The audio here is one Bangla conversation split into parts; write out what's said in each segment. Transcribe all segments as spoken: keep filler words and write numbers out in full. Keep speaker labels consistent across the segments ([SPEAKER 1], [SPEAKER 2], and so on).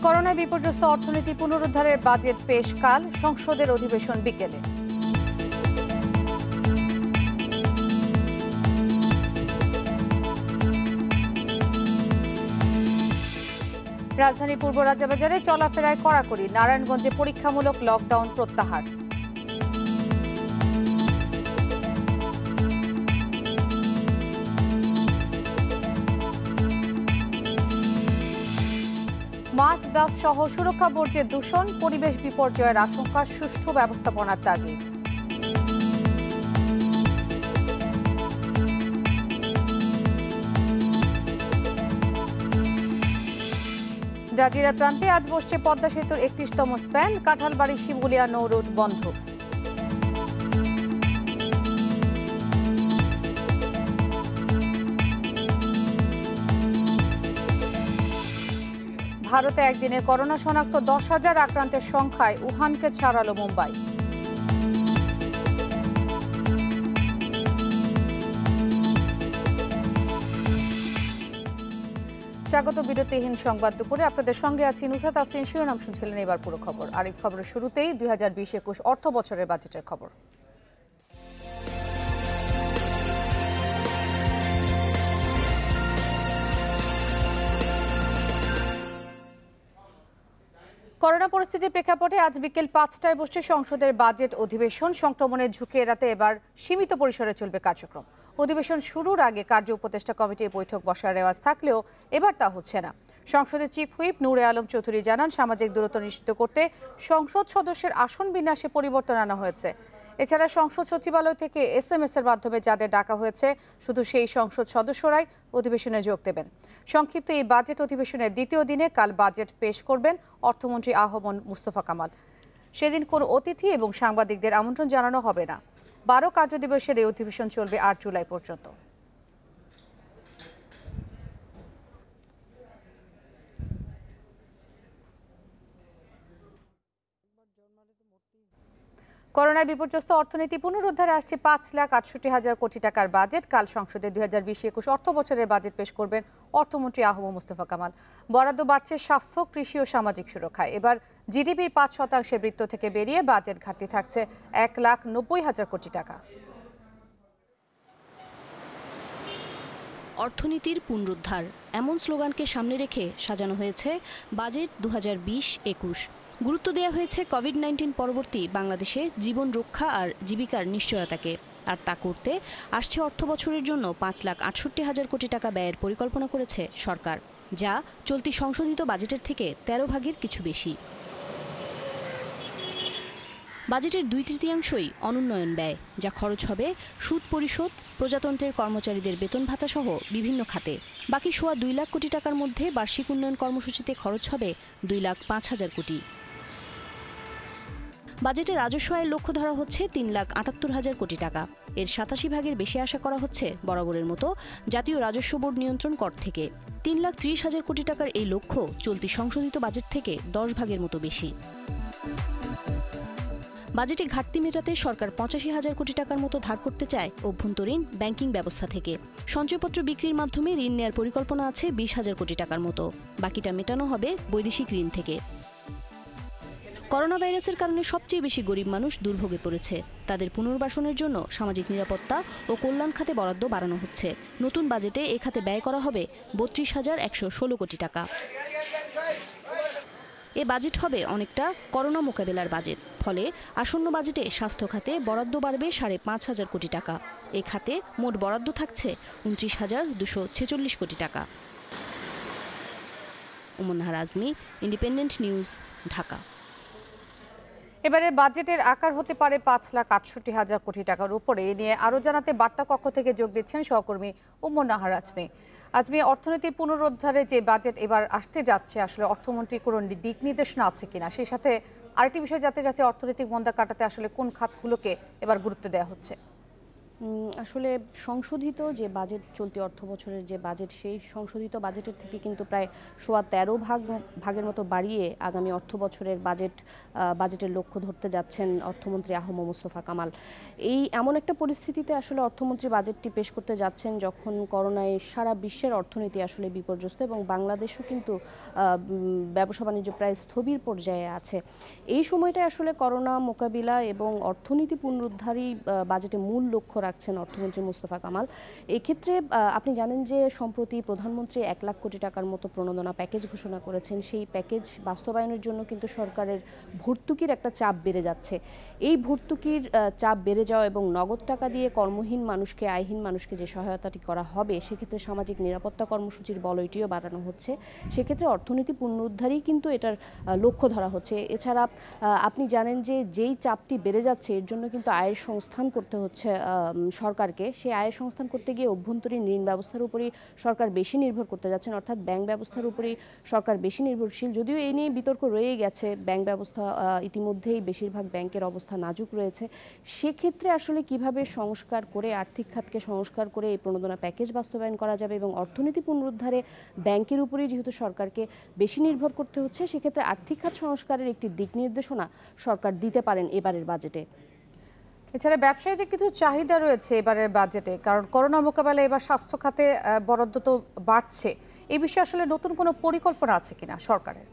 [SPEAKER 1] করোনায় বিপর্যস্ত অর্থনীতি পুনরুদ্ধারের বাজেট পেশ কাল, সংসদের অধিবেশন বিকেলে। রাজধানী পূর্ব রাজাবাজারে চলাফেরায় কড়াকড়ি, নারায়ণগঞ্জে পরীক্ষামূলক লকডাউন প্রত্যাহার। মাস্ক, গ্লাভ সহ সুরক্ষা বর্জ্যের দূষণ, পরিবেশ বিপর্যয়ের আশঙ্কা, সুষ্ঠু ব্যবস্থাপনার তাগিদ। জাজিরা প্রান্তে আজ বসছে পদ্মা সেতুর একত্রিশতম স্প্যান, কাঁঠালবাড়ি শিমুলিয়া নৌ রুট বন্ধ। ভারতে একদিনে করোনা শনাক্ত দশ হাজার আক্রান্তের সংখ্যায় উহানকে ছাড়ালো মুম্বাই। স্বাগত বিরতিহীন সংবাদ দুপুরে, আপনাদের সঙ্গে আছি নুসরাত আফরিন। শিরোনাম শুনছিলেন, এবার পুরো খবর। আর এই খবরের শুরুতেই দুই হাজার বিশ একুশ অর্থ বছরের বাজেটের খবর। করোনা পরিস্থিতির প্রেক্ষাপটে আজ বিকেল পাঁচটায় বসছে সংসদের বাজেট অধিবেশন। সংক্রমণের ঝুঁকি এড়াতে এবার সীমিত পরিসরে চলবে কার্যক্রম। অধিবেশন শুরুর আগে কার্য উপদেষ্টা কমিটির বৈঠক বসার রেওয়াজ থাকলেও এবার তা হচ্ছে না। সংসদের চিফ হুইপ নূরে আলম চৌধুরী জানান, সামাজিক দূরত্ব নিশ্চিত করতে সংসদ সদস্যের আসন বিন্যাসে পরিবর্তন আনা হয়েছে। এছাড়া সংসদ সচিবালয় থেকে এস এম এস এর মাধ্যমে যাদের ডাকা হয়েছে, শুধু সেই সংসদ সদস্যরাই অধিবেশনে যোগ দেবেন। সংক্ষিপ্ত এই বাজেট অধিবেশনের দ্বিতীয় দিনে কাল বাজেট পেশ করবেন অর্থমন্ত্রী আহমদ মুস্তফা কামাল। সেদিন কোনো অতিথি এবং সাংবাদিকদের আমন্ত্রণ জানানো হবে না। বারো কার্যদিবসের এই অধিবেশন চলবে আট জুলাই পর্যন্ত। করোনায় বিপর্যস্ত অর্থনীতি পুনরুদ্ধারে আসছে পাঁচ লাখ আটষট্টি হাজার কোটি টাকার বাজেট। কাল সংসদে দুই হাজার বিশ একুশ অর্থ বছরের বাজেট পেশ করবেন অর্থমন্ত্রী আহমদ মুস্তফা কামাল। বরাদ্দ বাড়ছে স্বাস্থ্য, কৃষি ও সামাজিক সুরক্ষায়। এবার জিডিপির পাঁচ শতাংশের বৃত্ত থেকে বেরিয়ে বাজেট ঘাটতি থাকছে এক লাখ নব্বই হাজার কোটি টাকা।
[SPEAKER 2] অর্থনীতির পুনরুদ্ধার, এমন স্লোগানকে সামনে রেখে সাজানো হয়েছে বাজেট দু হাজার বিশ একুশ। গুরুত্ব দেওয়া হয়েছে কোভিড নাইন্টিন পরবর্তী বাংলাদেশে জীবন রক্ষা আর জীবিকার নিশ্চয়তাকে। আর তা করতে আসছে অর্থ বছরের জন্য পাঁচ লাখ আটষট্টি হাজার কোটি টাকা ব্যয়ের পরিকল্পনা করেছে সরকার, যা চলতি সংশোধিত বাজেটের থেকে তেরো ভাগের কিছু বেশি। বাজেটের দুই তৃতীয়াংশই অনুন্নয়ন ব্যয়, যা খরচ হবে সুদ পরিশোধ, প্রজাতন্ত্রের কর্মচারীদের বেতন ভাতা সহ বিভিন্ন খাতে। বাকি সোয়া দুই লাখ কোটি টাকার মধ্যে বার্ষিক উন্নয়ন কর্মসূচিতে খরচ হবে দুই লাখ পাঁচ হাজার কোটি। বাজেটে রাজস্ব আয়ের লক্ষ্য ধরা হচ্ছে তিন লাখ আটাত্তর হাজার কোটি টাকা। এর সাতাশি ভাগের বেশি আশা করা হচ্ছে বরাবরের মতো জাতীয় রাজস্ব বোর্ড নিয়ন্ত্রণ কর থেকে। তিন লাখ ত্রিশ হাজার কোটি টাকার এই লক্ষ্য চলতি সংশোধিত বাজেট থেকে দশ ভাগের মতো বেশি। বাজেটে ঘাটতি মেটাতে সরকার পঁচাশি হাজার কোটি টাকার মতো ধার করতে চায় অভ্যন্তরীণ ব্যাংকিং ব্যবস্থা থেকে। সঞ্চয়পত্র বিক্রির মাধ্যমে ঋণ নেয়ার পরিকল্পনা আছে বিশ হাজার কোটি টাকার মতো। বাকিটা মেটানো হবে বৈদেশিক ঋণ থেকে। করোনা ভাইরাসের কারণে সবচেয়ে বেশি গরিব মানুষ দুর্ভোগে পড়েছে। তাদের পুনর্বাসনের জন্য সামাজিক নিরাপত্তা ও কল্যাণ খাতে বরাদ্দ বাড়ানো হচ্ছে। নতুন বাজেটে এ খাতে ব্যয় করা হবে বত্রিশ হাজার একশো ষোলো কোটি টাকা। এ বাজেট হবে অনেকটা করোনা মোকাবেলার বাজেট। ফলে আসন্ন বাজেটে স্বাস্থ্য খাতে বরাদ্দ বাড়বে সাড়ে পাঁচ হাজার কোটি টাকা। এ খাতে মোট বরাদ্দ থাকছে উনত্রিশ হাজার দুশো ছেচল্লিশ কোটি টাকা। Ummunnahar Azmi, Independent News, Dhaka.
[SPEAKER 1] এবারে বাজেটের আকার হতে পারে পাঁচ লাখ আটষট্টি হাজার কোটি টাকার উপরে। এ নিয়ে আরও জানাতে বার্তা কক্ষ থেকে যোগ দিচ্ছেন সহকর্মী উমন্নাহার আজমি। আজমি, অর্থনীতি পুনরুদ্ধারে যে বাজেট এবার আসতে যাচ্ছে, আসলে অর্থমন্ত্রী কোনো দিক নির্দেশনা আছে কিনা, সেই সাথে আরেকটি বিষয়, যাতে যাতে অর্থনৈতিক মন্দা কাটাতে আসলে কোন খাতগুলোকে এবার গুরুত্ব দেওয়া হচ্ছে?
[SPEAKER 2] আসলে সংশোধিত যে বাজেট, চলতি অর্থ বছরের যে বাজেট, সেই সংশোধিত বাজেটের থেকে কিন্তু প্রায় সোয়া তেরো ভাগ ভাগের মতো বাড়িয়ে আগামী অর্থ বছরের বাজেট বাজেটের লক্ষ্য ধরতে যাচ্ছেন অর্থমন্ত্রী আ হ ম মোস্তফা কামাল। এই এমন একটা পরিস্থিতিতে আসলে অর্থমন্ত্রী বাজেটটি পেশ করতে যাচ্ছেন যখন করোনায় সারা বিশ্বের অর্থনীতি আসলে বিপর্যস্ত এবং বাংলাদেশও কিন্তু ব্যবসা বাণিজ্য প্রায় স্থবির পর্যায়ে আছে। এই সময়টায় আসলে করোনা মোকাবিলা এবং অর্থনীতি পুনরুদ্ধারই বাজেটে মূল লক্ষ্য রাখছেন অর্থমন্ত্রী মোস্তফা কামাল। এক্ষেত্রে আপনি জানেন যে সম্প্রতি প্রধানমন্ত্রী এক লাখ কোটি টাকার মতো প্রণোদনা প্যাকেজ ঘোষণা করেছেন। সেই প্যাকেজ বাস্তবায়নের জন্য কিন্তু সরকারের ভর্তুকির একটা চাপ বেড়ে যাচ্ছে। এই ভর্তুকির চাপ বেড়ে যাওয়া এবং নগদ টাকা দিয়ে কর্মহীন মানুষকে, আয়হীন মানুষকে যে সহায়তাটি করা হবে, সেক্ষেত্রে সামাজিক নিরাপত্তা কর্মসূচির বলয়টিও বাড়ানো হচ্ছে। সেক্ষেত্রে অর্থনীতি পুনরুদ্ধারই কিন্তু এটার লক্ষ্য ধরা হচ্ছে। এছাড়া আপনি জানেন যে যেই চাপটি বেড়ে যাচ্ছে এর জন্য কিন্তু আয়ের সংস্থান করতে হচ্ছে সরকারকে। সেই আয়ের সংস্থান করতে গিয়ে অভ্যন্তরীণ ঋণ ব্যবস্থার উপরই সরকার বেশি নির্ভর করতে যাচ্ছেন, অর্থাৎ ব্যাংক ব্যবস্থার উপরই সরকার বেশি নির্ভরশীল। যদিও এই নিয়ে বিতর্ক রয়েই গেছে, ব্যাংক ব্যবস্থা ইতিমধ্যেই বেশিরভাগ ব্যাংকের অবস্থা নাজুক রয়েছে। সেক্ষেত্রে আসলে কিভাবে সংস্কার করে, আর্থিক খাতকে সংস্কার করে এই প্রণোদনা প্যাকেজ বাস্তবায়ন করা যাবে এবং অর্থনীতি পুনরুদ্ধারে ব্যাংকের উপরেই যেহেতু সরকারকে বেশি নির্ভর করতে হচ্ছে, সেক্ষেত্রে আর্থিক খাত সংস্কারের একটি দিক নির্দেশনা সরকার দিতে পারেন এবারের বাজেটে।
[SPEAKER 1] এছাড়া ব্যবসায়ীদের কিছু চাহিদা রয়েছে এবারের বাজেটে, কারণ করোনা মোকাবেলায় এবার স্বাস্থ্য খাতে বরাদ্দ তো বাড়ছে। এই বিষয়ে আসলে নতুন কোনো পরিকল্পনা আছে কিনা সরকারের?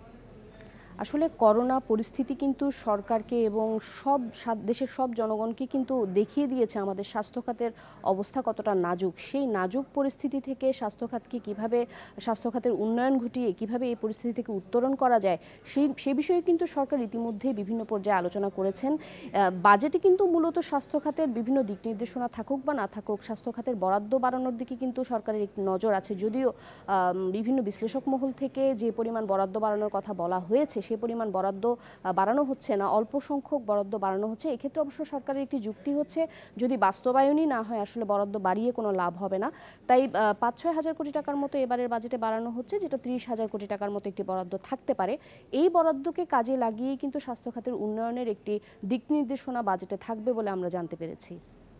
[SPEAKER 2] আসলে করোনা পরিস্থিতি কিন্তু সরকারকে এবং সব দেশের সব জনগণকে কিন্তু দেখিয়ে দিয়েছে আমাদের স্বাস্থ্য খাতের অবস্থা কতটা নাজুক। সেই নাজুক পরিস্থিতি থেকে স্বাস্থ্য খাতকে কীভাবে, স্বাস্থ্য খাতের উন্নয়ন ঘটিয়ে কীভাবে এই পরিস্থিতি থেকে উত্তরণ করা যায়, সেই সে বিষয়ে কিন্তু সরকার ইতিমধ্যেই বিভিন্ন পর্যায়ে আলোচনা করেছেন। বাজেটে কিন্তু মূলত স্বাস্থ্য খাতের বিভিন্ন দিক নির্দেশনা থাকুক বা না থাকুক, স্বাস্থ্য খাতের বরাদ্দ বাড়ানোর দিকে কিন্তু সরকারের একটি নজর আছে। যদিও বিভিন্ন বিশ্লেষক মহল থেকে যে পরিমাণ বরাদ্দ বাড়ানোর কথা বলা হয়েছে, সে পরিমাণ বরাদ্দ বাড়ানো হচ্ছে না, অল্প সংখ্যক বরাদ্দ বাড়ানো হচ্ছে। এক্ষেত্রে অবশ্য সরকারের একটি যুক্তি হচ্ছে, যদি বাস্তবায়নই না হয় আসলে বরাদ্দ বাড়িয়ে কোনো লাভ হবে না। তাই পাঁচ ছয় হাজার কোটি টাকার মতো এবারের বাজেটে বাড়ানো হচ্ছে, যেটা ত্রিশ হাজার কোটি টাকার মতো একটি বরাদ্দ থাকতে পারে। এই বরাদ্দকে কাজে লাগিয়েই কিন্তু স্বাস্থ্য খাতের উন্নয়নের একটি দিক নির্দেশনা বাজেটে থাকবে বলে আমরা জানতে পেরেছি।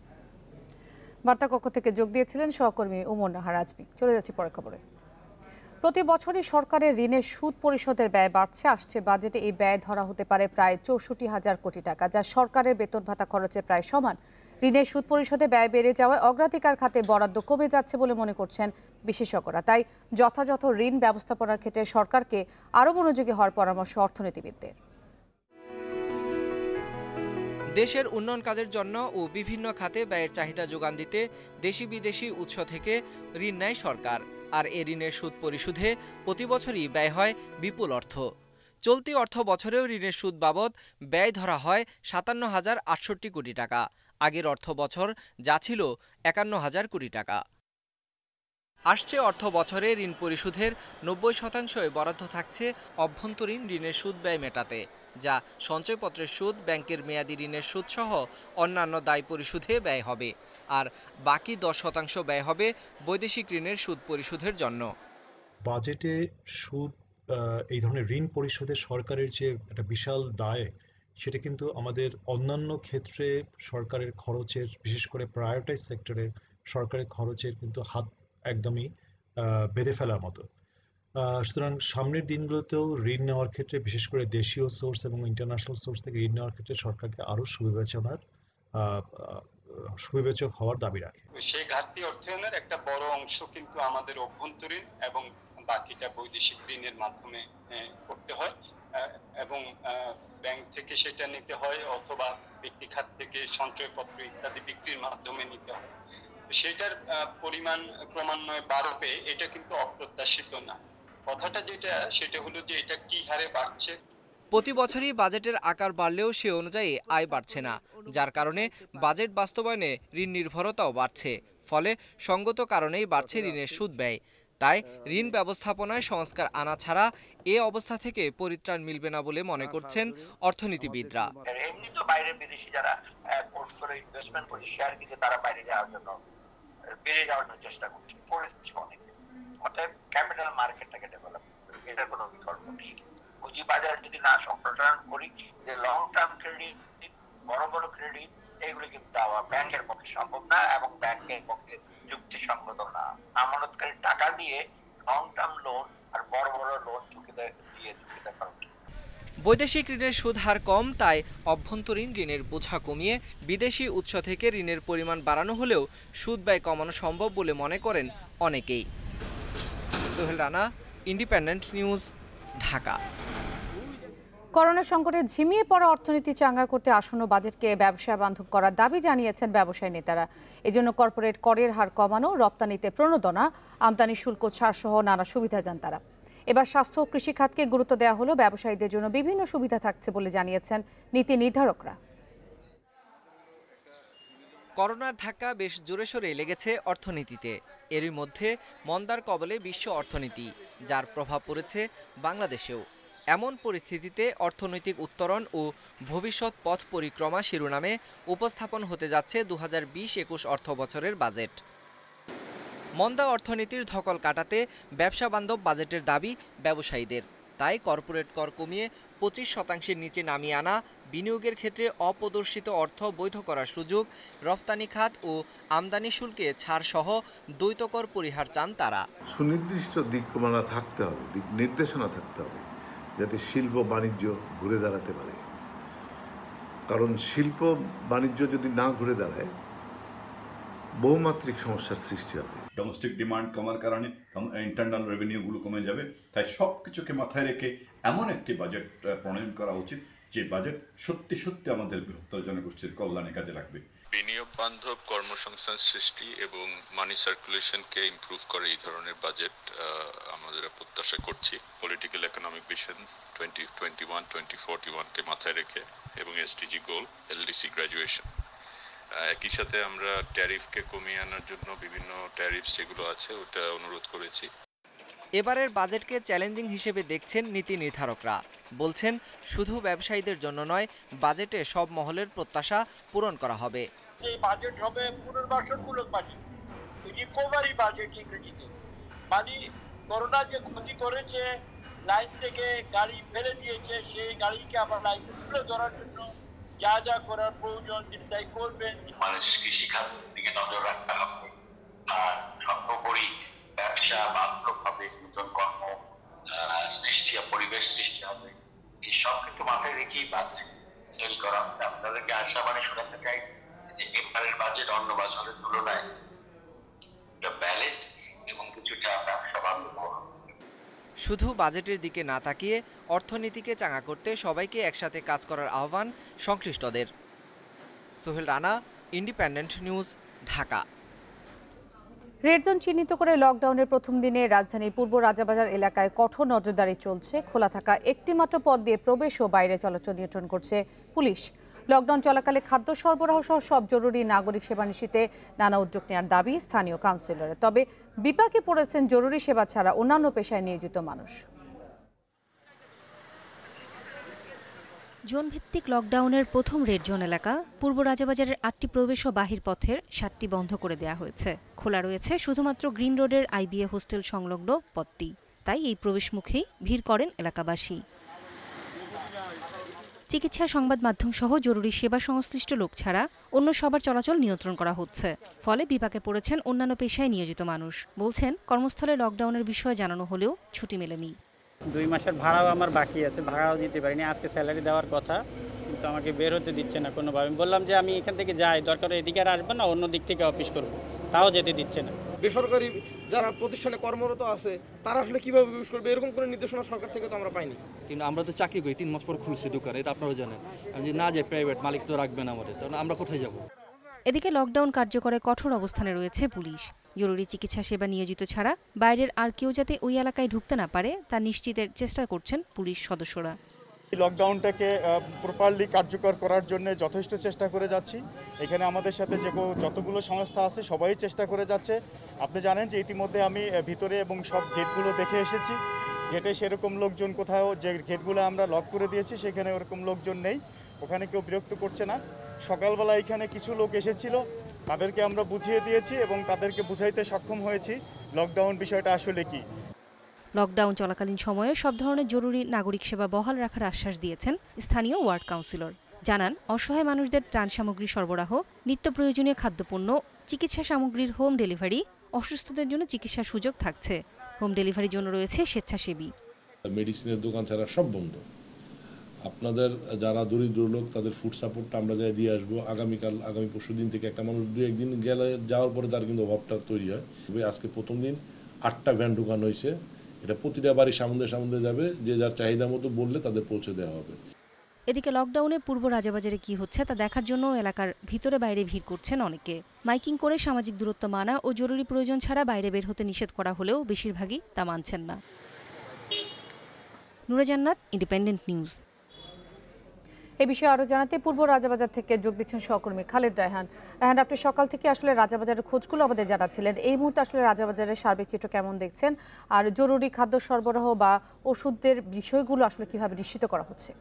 [SPEAKER 1] বার্তা কক্ষ থেকে যোগ দিয়েছিলেন সহকর্মী ওমর নাহার আজমি। চলে যাচ্ছি পরের খবরে। প্রতি বছরই সরকারের ঋণের সুদ পরিশোধের ব্যয় বাড়ছে। আসছে বাজেটে এই ব্যয় ধরা হতে পারে প্রায় চৌষট্টি হাজার কোটি টাকা, যা সরকারের বেতন ভাতা খরচের প্রায় সমান। ঋণের সুদ পরিশোধে ব্যয় বেড়ে যাওয়ায় অগ্রাধিকার খাতে বরাদ্দ কমে যাচ্ছে বলে মনে করছেন বিশেষজ্ঞরা। তাই যথাযথ ঋণ ব্যবস্থাপনার ক্ষেত্রে সরকারকে আরও মনোযোগী হওয়ার পরামর্শ অর্থনীতিবিদদের।
[SPEAKER 3] দেশের উন্নয়ন কাজের জন্য ও বিভিন্ন খাতে ব্যয়ের চাহিদা যোগান দিতে দেশি বিদেশি উৎস থেকে ঋণ নেয় সরকার। আর এ ঋণের সুদ পরিশোধে প্রতি বছরই ব্যয় হয় বিপুল অর্থ। চলতি অর্থ বছরেও ঋণের সুদ বাবদ ব্যয় ধরা হয় সাতান্ন হাজার আটষট্টি কোটি টাকা। আগের অর্থ বছর যা ছিল একান্ন হাজার কোটি টাকা। আসছে অর্থ বছরে ঋণ পরিশোধের নব্বই শতাংশই বরাদ্দ থাকছে অভ্যন্তরীণ ঋণের সুদ ব্যয় মেটাতে, যা সঞ্চয়পত্রের সুদ, ব্যাংকের মেয়াদি ঋণের সুদ সহ অন্যান্য দায় পরিশোধে ব্যয় হবে। আর বাকি দশ শতাংশ ব্যয় হবে বৈদেশিক ঋণের সুদ পরিশোধের জন্য।
[SPEAKER 4] বাজেটে সুদ, এই ধরনের ঋণ পরিশোধে সরকারের যে একটা বিশাল দায়, সেটা কিন্তু আমাদের অন্যান্য ক্ষেত্রে সরকারের খরচের, বিশেষ করে প্রায়োরিটাইজ সেক্টরে সরকারের খরচের কিন্তু হাত একদমই বেঁধে ফেলার মতো। সুতরাং সামনের দিনগুলোতেও ঋণ নেওয়ার ক্ষেত্রে, বিশেষ করে দেশীয় সোর্স এবং ইন্টারন্যাশনাল সোর্স থেকে ঋণ নেওয়ার ক্ষেত্রে সরকারকে আরও সুবিবেচনার সুবিবেচক হওয়ার দাবি রাখে।
[SPEAKER 5] সেই ঘাটতি অর্থায়নের একটা বড় অংশ কিন্তু আমাদের অভ্যন্তরীণ এবং বাকিটা বৈদেশিক ঋণের মাধ্যমে করতে হয়, এবং ব্যাংক থেকে সেটা নিতে হয় অথবা ব্যক্তি খাত থেকে সঞ্চয়পত্র ইত্যাদি বিক্রির মাধ্যমে নিতে হয়। সেটার পরিমাণ ক্রমান্বয়ে বাড়বে, এটা কিন্তু অপ্রত্যাশিত না। কথাটা যেটা, সেটা হলো যে এটা কি হারে বাড়ছে।
[SPEAKER 3] প্রতি বছরই বাজেটের আকার বাড়লেও সে অনুযায়ী আয় বাড়ছে না, যার কারণে বাজেট বাস্তবায়নে ঋণ নির্ভরতাও বাড়ছে। ফলে সঙ্গত কারণেই বাড়ছে ঋণের সুদ ব্যয়। তাই ঋণ ব্যবস্থাপনায় সংস্কার আনা ছাড়া এ অবস্থা থেকে পরিত্রাণ মিলবে না বলে মনে করছেন অর্থনীতিবিদরা।
[SPEAKER 6] এমনি তো বাইরের বিদেশি যারা পোর্টফোলিও ইনভেস্টমেন্ট করে শেয়ার কিনে তারা বাইরে যাওয়ার জন্য, বেড়ে যাওয়ার জন্য চেষ্টা করছে, করেছে অনেক। অর্থাৎ ক্যাপিটাল মার্কেটটাকে ডেভেলপ, এটার কোনো বিকল্প নেই। পুঁজি বাজার যদি না সম্প্রসারণ করি, যে লং টার্ম ক্রেডিট, বড় বড় ক্রেডিট, এগুলো কিন্তু দেওয়া ব্যাংকের পক্ষে সম্ভব না এবং ব্যাংকের পক্ষে যুক্তিসঙ্গত না। আমানতকারী টাকা দিয়ে লং টার্ম লোন আর বড় বড় লোন ঝুঁকিতে দিয়ে ঝুঁকিতে পারবে।
[SPEAKER 3] বৈদেশিক ঋণের সুদ হার কম, তাই অভ্যন্তরীণ ঋণের বোঝা কমিয়ে বিদেশি উৎস থেকে ঋণের পরিমাণ বাড়ানো হলেও সুদ ব্যয় কমানো সম্ভব বলে মনে করেন অনেকেই। Sohel Rana, Independent News, Dhaka.
[SPEAKER 1] করোনা সংকটে ঝিমিয়ে পড়া অর্থনীতি চাঙ্গা করতে আসন্ন বাজেটকে ব্যবসা বান্ধব করার দাবি জানিয়েছেন ব্যবসায়ী নেতারা। এজন্য কর্পোরেট করের হার কমানো, রপ্তানিতে প্রণোদনা, আমদানি শুল্ক ছাড় সহ নানা সুবিধা যান তারা। এবার স্বাস্থ্য ও কৃষি খাতকে গুরুত্ব দেওয়া হলো, ব্যবসায়ীদের জন্য বিভিন্ন সুবিধা থাকছে বলে জানিয়েছেন নীতি নির্ধারকরা।
[SPEAKER 3] করোনার ধাক্কা বেশ জোরে সোরে লেগেছে অর্থনীতিতে। এরই মধ্যে মন্দার কবলে বিশ্ব অর্থনীতি, যার প্রভাব পড়েছে বাংলাদেশেও। এমন পরিস্থিতিতে অর্থনৈতিক উত্তরণ ও ভবিষ্যৎ পথ পরিক্রমা শিরোনামে উপস্থাপন হতে যাচ্ছে দু হাজার বিশ একুশ অর্থ বছরের বাজেট। মন্দা অর্থনীতির ধকল কাটাতে ব্যবসা বান্ধব বাজেটের দাবি ব্যবসায়ীদের। তাই কর্পোরেট কর কমিয়ে পঁচিশ শতাংশের নিচে নামিয়ে আনা, বিনিয়োগের ক্ষেত্রে অপ্রদর্শিত অর্থ বৈধ করার সুযোগ, রপ্তানি খাত ও আমদানি শুল্কে ছাড় সহ দ্বৈত কর পরিহার চান তারা।
[SPEAKER 7] সুনির্দিষ্ট দিকমালা থাকতে হবে, দিক নির্দেশনা থাকতে হবে, যাতে শিল্প বাণিজ্য ঘুরে দাঁড়াতে পারে। কারণ শিল্প বাণিজ্য যদি না ঘুরে দাঁড়ায়, বহুমাত্রিক সমস্যার সৃষ্টি হবে।
[SPEAKER 8] ডোমেস্টিক ডিমান্ড কমার কারণে ইন্টারনাল রেভিনিউগুলো কমে যাবে। তাই সব কিছুকে মাথায় রেখে এমন একটি বাজেট প্রণয়ন করা উচিত, যে বাজেট সত্যি সত্যি আমাদের বৃহত্তর জনগোষ্ঠীর কল্যাণে কাজে লাগবে।
[SPEAKER 9] বিনিয়োগ বান্ধব কর্মসংস্থান সৃষ্টি এবং মানি সার্কুলেশনকে ইমপ্রুভ করে এই ধরনের বাজেট আমাদের প্রত্যাশা করছি। Political economic vision twenty twenty one twenty forty ওয়ানকে মাথায় রেখে এবং এসডিজি গোল, এলডিসি গ্র্যাজুয়েশন, একই সাথে আমরা ট্যারিফকে কমিয়ে আনার জন্য বিভিন্ন ট্যারিফ যেগুলো আছে ওটা অনুরোধ করেছি।
[SPEAKER 3] এবারের বাজেটকে চ্যালেঞ্জিং হিসেবে দেখছেন নীতি নির্ধারকরা। বলছেন, শুধু ব্যবসায়ীদের জন্য নয়, বাজেটে সব মহলের প্রত্যাশা পূরণ করা হবে।
[SPEAKER 10] এই বাজেট হবে পুনর্বাসনমূলক বাজেট, রিকভারি বাজেট ইংরেজিতে। মানে করোনা যে ক্ষতি করেছে, লাইন থেকে গাড়ি ফেলে দিয়েছে, সেই গাড়িকে আবার লাইন তুলে ধরার জন্য যা যা করার প্রয়োজন তিনি তাই করবেন।
[SPEAKER 6] মানুষ কৃষিখাত দিকে নজর রাখতে হবে, আর সর্বোপরি ব্যবসা বান্ধব হবে, নতুন কর্ম সৃষ্টি, পরিবেশ সৃষ্টি হবে। এই সব কিন্তু মাথায় রেখেই বাজেট তৈরি করা হবে। আপনাদেরকে আশাবাণী শোনাতে চাই যে এবারের বাজেট অন্য বছরের তুলনায় ব্যালেন্সড এবং কিছুটা ব্যবসা বান্ধব।
[SPEAKER 3] শুধু বাজেটের দিকে না তাকিয়ে অর্থনীতিকে চাঙ্গা করতে সবাইকে একসাথে কাজ করার আহ্বান সংশ্লিষ্টদের। Sohel Rana, Independent News, Dhaka.
[SPEAKER 1] Red zone চিহ্নিত করে লকডাউনের প্রথম দিনে রাজধানীর পূর্ব রাজাবাজার এলাকায় কঠোর নজরদারি চলছে। খোলা থাকা একটি মাত্র পথ দিয়ে প্রবেশ ও বাইরে চলাচল নিয়ন্ত্রণ করছে পুলিশ। লকডাউন চলাকালে খাদ্য সরবরাহ সহ সব জরুরি নাগরিক সেবা নিশ্চিতে নানা উদ্যোগ নেওয়ার দাবি স্থানীয় কাউন্সিলরের। তবে বিপাকে পড়েছেন জরুরি সেবা ছাড়া অন্যান্য পেশায় নিয়োজিত মানুষ।
[SPEAKER 2] জোনভিত্তিক লকডাউনের প্রথম রেড জোন এলাকা পূর্ব রাজাবাজারের আটটি প্রবেশ ও বাহির পথের সাতটি বন্ধ করে দেওয়া হয়েছে। খোলা রয়েছে শুধুমাত্র গ্রিন রোডের আইবিএ হোস্টেল সংলগ্ন পথটি। তাই এই প্রবেশমুখেই ভিড় করেন এলাকাবাসী। চিকিৎসা, সংবাদ মাধ্যম সহ জরুরি সেবা সংশ্লিষ্ট লোক ছাড়া অন্য সবার চলাচল নিয়ন্ত্রণ করা হচ্ছে। ফলে বিপাকে পড়েছেন অন্যান্য পেশায় নিয়োজিত মানুষ। বলছেন, কর্মস্থলে লকডাউনের বিষয়ে জানানো হলেও ছুটি মেলেনি।
[SPEAKER 11] দুই মাসের ভাড়াও আমার বাকি আছে, ভাড়াও দিতে পারিনি। আজকে স্যালারি দেওয়ার কথা, কিন্তু আমাকে বের হতে দিচ্ছে না কোনোভাবে। বললাম যে আমি এখান থেকে যাই, দরকার এদিকে আর আসবো না, অন্য দিক থেকে অফিস করবো, তাও যেতে দিচ্ছে না।
[SPEAKER 12] বেসরকারি যারা প্রতিষ্ঠানে কর্মরত আছে তারা আসলে কিভাবে প্রবেশ করবে, এরকম কোনো নির্দেশনা সরকার থেকে তো আমরা পাইনি।
[SPEAKER 13] কিন্তু আমরা তো চাকরি করি, তিন মাস পর খুলছি দোকান, এটা আপনারাও জানেন। আমি যে না যাই প্রাইভেট, মালিক তো রাখবেন আমাদের, তখন আমরা কোথায় যাব?
[SPEAKER 2] এদিকে লকডাউন কার্যকরে কঠোর অবস্থানে রয়েছে পুলিশ। জরুরি চিকিৎসা সেবা নিয়োজিত ছাড়া বাইরের আর কেউ যাতে ওই এলাকায় ঢুকতে না পারে তা নিশ্চিতের চেষ্টা করছেন পুলিশ সদস্যরা।
[SPEAKER 14] লকডাউনটাকে প্রপারলি কার্যকর করার জন্য যথেষ্ট চেষ্টা করে যাচ্ছি। এখানে আমাদের সাথে যে যতগুলো সংস্থা আছে সবাই চেষ্টা করে যাচ্ছে। আপনি জানেন যে ইতিমধ্যে আমি ভিতরে এবং সব গেটগুলো দেখে এসেছি। গেটে সেরকম লোকজন কোথাও, যে গেটগুলো আমরা লক করে দিয়েছি সেখানে ওরকম লোকজন নেই, ওখানে কেউ বিরক্ত করছে না। সকালবেলা এখানে কিছু লোক এসেছিল, তাদেরকে আমরা বুঝিয়ে দিয়েছি এবং তাদেরকে বুঝাইতে সক্ষম হয়েছি লকডাউন বিষয়টা আসলে কি।
[SPEAKER 2] লকডাউন চলাকালীন সময়ে সব ধরনের জরুরি নাগরিক সেবা বহাল রাখার আশ্বাস দিয়েছেন স্থানীয় ওয়ার্ড কাউন্সিলর।
[SPEAKER 15] জানান, অসহায় মানুষদের ত্রাণ সামগ্রী সরবরাহ, নিত্য প্রয়োজনীয় খাদ্যপণ্য, চিকিৎসা সামগ্রীর হোম ডেলিভারি, অসুস্থদের জন্য চিকিৎসার সুযোগ থাকছে। হোম ডেলিভারির জন্য রয়েছে স্বেচ্ছাসেবী।
[SPEAKER 16] মেডিসিনের দোকান ছাড়া সব বন্ধ। আপনাদের যারা দরিদ্র লোক তাদের ফুড সাপোর্টটা আমরা যাই দিয়ে আসবো আগামীকাল, আগামী পরশু দিন থেকে। একটা মানুষ দু একদিন গেলে যাওয়ার পরে তার কিন্তু অভাবটা তৈরি হয়। আজকে প্রথম দিন আটটা ভ্যান ঢুকানো হয়েছে। এটা প্রতিটা বাড়ির সামনে সামনে যাবে, যে যার চাহিদা মতো বললে তাদের পৌঁছে দেওয়া হবে।
[SPEAKER 15] এদিকে লকডাউনে পূর্ব রাজাবাজারে কি হচ্ছে তা দেখার জন্য এলাকার ভিতরে বাইরে ভিড় করছেন অনেকে। মাইকিং করে সামাজিক দূরত্ব মানা ও জরুরি প্রয়োজন ছাড়া বাইরে বের হতে নিষেধ করা হলেও বেশিরভাগই তা মানছেন না। নুরে জান্নাত, ইন্ডিপেন্ডেন্ট নিউজ।
[SPEAKER 1] এই বিষয়ে আরো জানাতে পূর্ব রাজাবাজার থেকে যোগ দিচ্ছেন সহকর্মী খালেদ রায়হান। রায়হান, আপনি সকাল থেকে আসলে রাজাবাজারের খোঁজগুলো আমাদের জানাচ্ছিলেন। এই মুহূর্তে আসলে রাজাবাজারের সার্বিক চিত্র কেমন দেখছেন, আর জরুরি খাদ্য সরবরাহ বা ওষুধের বিষয়গুলো আসলে কিভাবে নিশ্চিত করা হচ্ছে?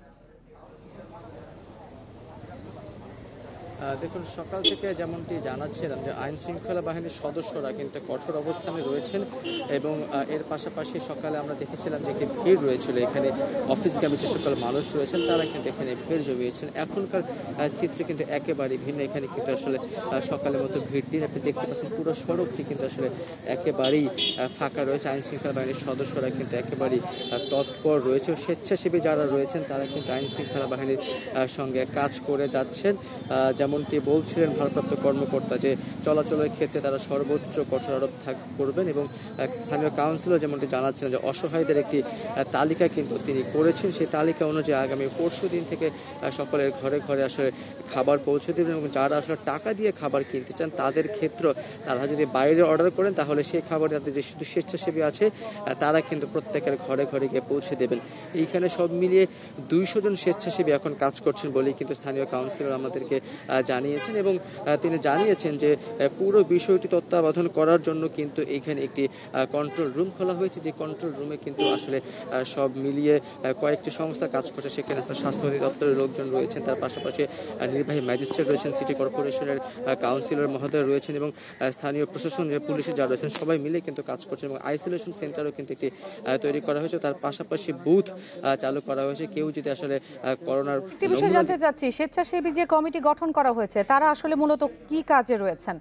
[SPEAKER 17] দেখুন, সকাল থেকে যেমনটি জানাচ্ছিলাম যে আইন শৃঙ্খলা বাহিনীর সদস্যরা কিন্তু কঠোর অবস্থানে রয়েছেন এবং এর পাশাপাশি সকালে আমরা দেখেছিলাম যে একটি ভিড় রয়েছিল এখানে। অফিসগামী যে সকল মানুষ রয়েছেন তারা কিন্তু এখানে ভিড় জমিয়েছেন। এখনকার চিত্র কিন্তু একেবারেই ভিন্ন। এখানে কিন্তু আসলে সকালের মতো ভিড় দিন আপনি দেখতে পাচ্ছেন পুরো সড়কটি কিন্তু আসলে একেবারেই ফাঁকা রয়েছে। আইন শৃঙ্খলা বাহিনীর সদস্যরা কিন্তু একেবারেই তৎপর রয়েছে। স্বেচ্ছাসেবী যারা রয়েছেন তারা কিন্তু আইন শৃঙ্খলা বাহিনীর সঙ্গে কাজ করে যাচ্ছেন। যেমনটি বলছিলেন ভারপ্রাপ্ত কর্মকর্তা যে চলাচলের ক্ষেত্রে তারা সর্বোচ্চ কঠোর আরোপ করবেন এবং স্থানীয় কাউন্সিলর যেমনটি জানাচ্ছেন যে অসহায়দের একটি তালিকা কিন্তু তিনি করেছেন। সেই তালিকা অনুযায়ী আগামী পরশু দিন থেকে সকলের ঘরে ঘরে আসলে খাবার পৌঁছে দেবেন এবং যারা আসলে টাকা দিয়ে খাবার কিনতে চান তাদের ক্ষেত্রে তারা যদি বাইরে অর্ডার করেন তাহলে সেই খাবার যাতে যে শুধু স্বেচ্ছাসেবী আছে তারা কিন্তু প্রত্যেকের ঘরে ঘরে গিয়ে পৌঁছে দেবেন। এইখানে সব মিলিয়ে দুইশো জন স্বেচ্ছাসেবী এখন কাজ করছেন বলেই কিন্তু স্থানীয় কাউন্সিলর আমাদেরকে জানিয়েছেন এবং তিনি জানিয়েছেন যে পুরো বিষয়টি তত্ত্বাবধান করার জন্য কিন্তু এখানে একটি কন্ট্রোল রুম খোলা হয়েছে। যে কন্ট্রোল রুমে কিন্তু আসলে সব মিলিয়ে কয়েকটি সংস্থা কাজ করছে। সেখানে স্বাস্থ্য অধিদপ্তরের লোকজন রয়েছেন, তার পাশাপাশি নির্বাহী ম্যাজিস্ট্রেট রয়েছেন, সিটি কর্পোরেশনের কাউন্সিলর মহোদয় রয়েছেন এবং স্থানীয় প্রশাসন পুলিশের যারা রয়েছেন সবাই মিলে কিন্তু কাজ করছেন এবং আইসোলেশন সেন্টারও কিন্তু একটি তৈরি করা হয়েছে। তার পাশাপাশি বুথ চালু করা হয়েছে। কেউ যদি আসলে করোনার
[SPEAKER 1] বিষয়ে জানতে চাচ্ছি, স্বেচ্ছাসেবী যে কমিটি গঠন করা হয়েছে তারা আসলে মূলত কি কাজে রয়েছেন?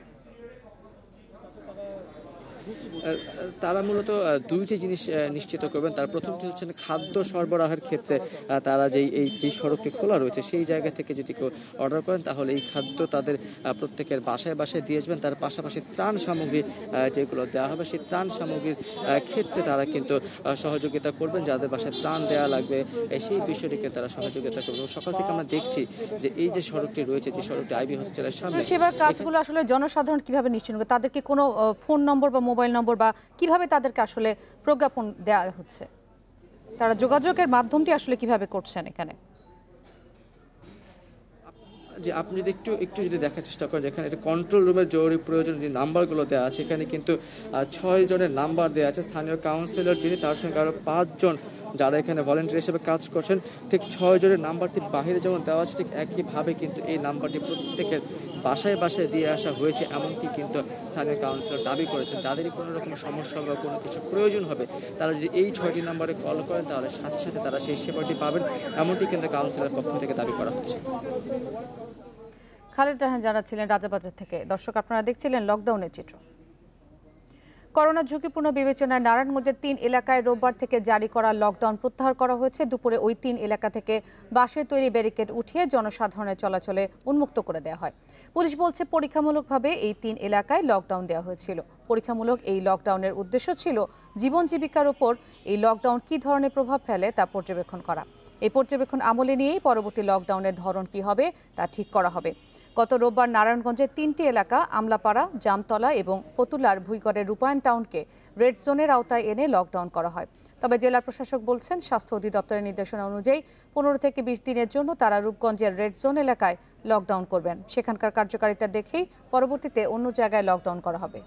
[SPEAKER 17] তারা মূলত দুইটি জিনিস নিশ্চিত করবেন। তার প্রথমটি হচ্ছে খাদ্য সরবরাহের ক্ষেত্রে তারা যেই এই যে সড়কটি খোলা রয়েছে সেই জায়গা থেকে যদি কেউ অর্ডার করেন তাহলে এই খাদ্য তাদের প্রত্যেকের বাসায় বাসায় দিয়ে আসবেন। তার পাশাপাশি ত্রাণ সামগ্রী যেগুলো দেওয়া হবে সেই ত্রাণ সামগ্রীর ক্ষেত্রে তারা কিন্তু সহযোগিতা করবেন। যাদের বাসায় ত্রাণ দেওয়া লাগবে সেই বিষয়টিকে তারা সহযোগিতা করবেন। সকাল থেকে আমরা দেখছি যে এই যে সড়কটি রয়েছে, যে সড়কটি আইবি হসপিটালের সামনে,
[SPEAKER 1] সেবার কাজগুলো আসলে জনসাধারণ কিভাবে নিশ্চিত করবে? তাদেরকে কোনো ফোন নম্বর বা মোবাইল নম্বর বা কিভাবে তাদেরকে আসলে প্রজ্ঞাপন দেওয়া হচ্ছে? তারা যোগাযোগের মাধ্যমটি আসলে কিভাবে করছেন এখানে?
[SPEAKER 17] যে আপনি যদি একটু একটু যদি দেখার চেষ্টা করেন, যেখানে এটা কন্ট্রোল রুমের জরুরি প্রয়োজন যে নাম্বারগুলো দেওয়া আছে, এখানে কিন্তু ছয় জনের নাম্বার দেওয়া আছে। স্থানীয় কাউন্সিলর যিনি, তার সঙ্গে আরও পাঁচজন যারা এখানে ভলেন্টিয়ার হিসেবে কাজ করছেন। ঠিক ছয় জনের নাম্বারটি বাহিরে যেমন দেওয়া আছে ঠিক একইভাবে কিন্তু এই নাম্বারটি প্রত্যেকের বাসায় বাসায় দিয়ে আসা হয়েছে, এমনকি কিন্তু স্থানীয় কাউন্সিলর দাবি করেছেন যাদেরই কোনো রকম সমস্যা বা কোনো কিছু প্রয়োজন হবে তারা যদি এই ছয়টি নম্বরে কল করেন তাহলে সাথে সাথে তারা সেই সেবাটি পাবেন, এমনটি কিন্তু কাউন্সিলরের পক্ষ থেকে দাবি করা হচ্ছে।
[SPEAKER 1] খালেদ রায়হান জানাচ্ছিলেন রাজাবাজার থেকে। দর্শক, আপনারা দেখছিলেন লকডাউনের চিত্র। করোনা ঝুঁকিপূর্ণ বিবেচনায় নারায়ণগঞ্জের তিন এলাকায় রোববার থেকে জারি করা লকডাউন প্রত্যাহার করা হয়েছে। দুপুরে ওই তিন এলাকা থেকে বাঁশের তৈরি ব্যারিকেড উঠিয়ে জনসাধারণের চলাচলে উন্মুক্ত করে দেওয়া হয়। পুলিশ বলছে পরীক্ষামূলকভাবে এই তিন এলাকায় লকডাউন দেওয়া হয়েছিল। পরীক্ষামূলক এই লকডাউনের উদ্দেশ্য ছিল জীবন জীবিকার উপর এই লকডাউন কী ধরনের প্রভাব ফেলে তা পর্যবেক্ষণ করা। এই পর্যবেক্ষণ আমলে নিয়েই পরবর্তী লকডাউনের ধরন কী হবে তা ঠিক করা হবে। গত রোববার নারায়ণগঞ্জের তিনটি এলাকা আমলাপাড়া, জামতলা এবং ফতুল্লার ভুইগড়ের রূপায়ণ টাউনকে রেড জোনের আওতায় এনে লকডাউন করা হয়। তবে জেলা প্রশাসক বলছেন স্বাস্থ্য অধিদপ্তরের নির্দেশনা অনুযায়ী পনেরো থেকে বিশ দিনের জন্য তারা রূপগঞ্জের রেড জোন এলাকায় লকডাউন করবেন। সেখানকার কার্যকারিতা দেখেই পরবর্তীতে অন্য জায়গায় লকডাউন করা হবে।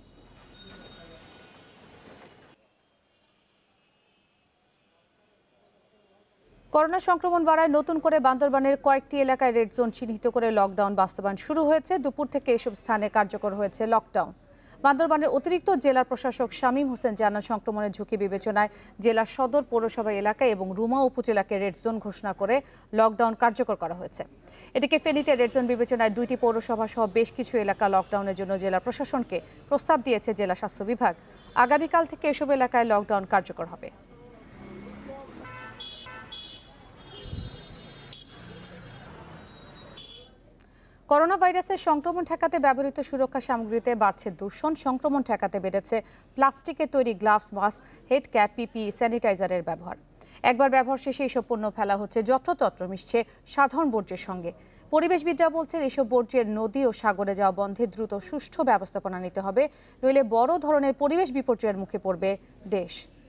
[SPEAKER 1] করোনা সংক্রমণ বাড়ায় নতুন করে বান্দরবানের কয়েকটি এলাকায় রেড জোন চিহ্নিত করে লকডাউন বাস্তবায়ন শুরু হয়েছে। দুপুর থেকে এসব স্থানে কার্যকর হয়েছে লকডাউন। বান্দরবানের অতিরিক্ত জেলা প্রশাসক শামীম হোসেন জানান, সংক্রমণের ঝুঁকি বিবেচনায় জেলার সদর পৌরসভা এলাকায় এবং রুমা উপজেলাকে রেড জোন ঘোষণা করে লকডাউন কার্যকর করা হয়েছে। এদিকে ফেনীতে রেড জোন বিবেচনায় দুইটি পৌরসভা সহ বেশ কিছু এলাকা লকডাউনের জন্য জেলা প্রশাসনকে প্রস্তাব দিয়েছে জেলা স্বাস্থ্য বিভাগ। আগামীকাল থেকে এসব এলাকায় লকডাউন কার্যকর হবে। করোনা ভাইরাসের সংক্রমণ ঠেকাতে ব্যবহৃত সুরক্ষা সামগ্রীতে বাড়ছে দূষণ। সংক্রমণ ঠেকাতে বেড়েছে প্লাস্টিকের তৈরি gloves, mask, head cap, PP, স্যানিটাইজারের ব্যবহার। একবার ব্যবহার শেষে এসব পণ্য ফেলা হচ্ছে, যত্রতত্র মিশছে সাধারণ বর্জ্যের সঙ্গে। পরিবেশবিদরা বলছেন, এসব বর্জ্যের নদী ও সাগরে যাওয়া বন্ধে দ্রুত সুষ্ঠু ব্যবস্থাপনা নিতে হবে, নইলে বড় ধরনের পরিবেশ বিপর্যয়ের মুখে পড়বে দেশ।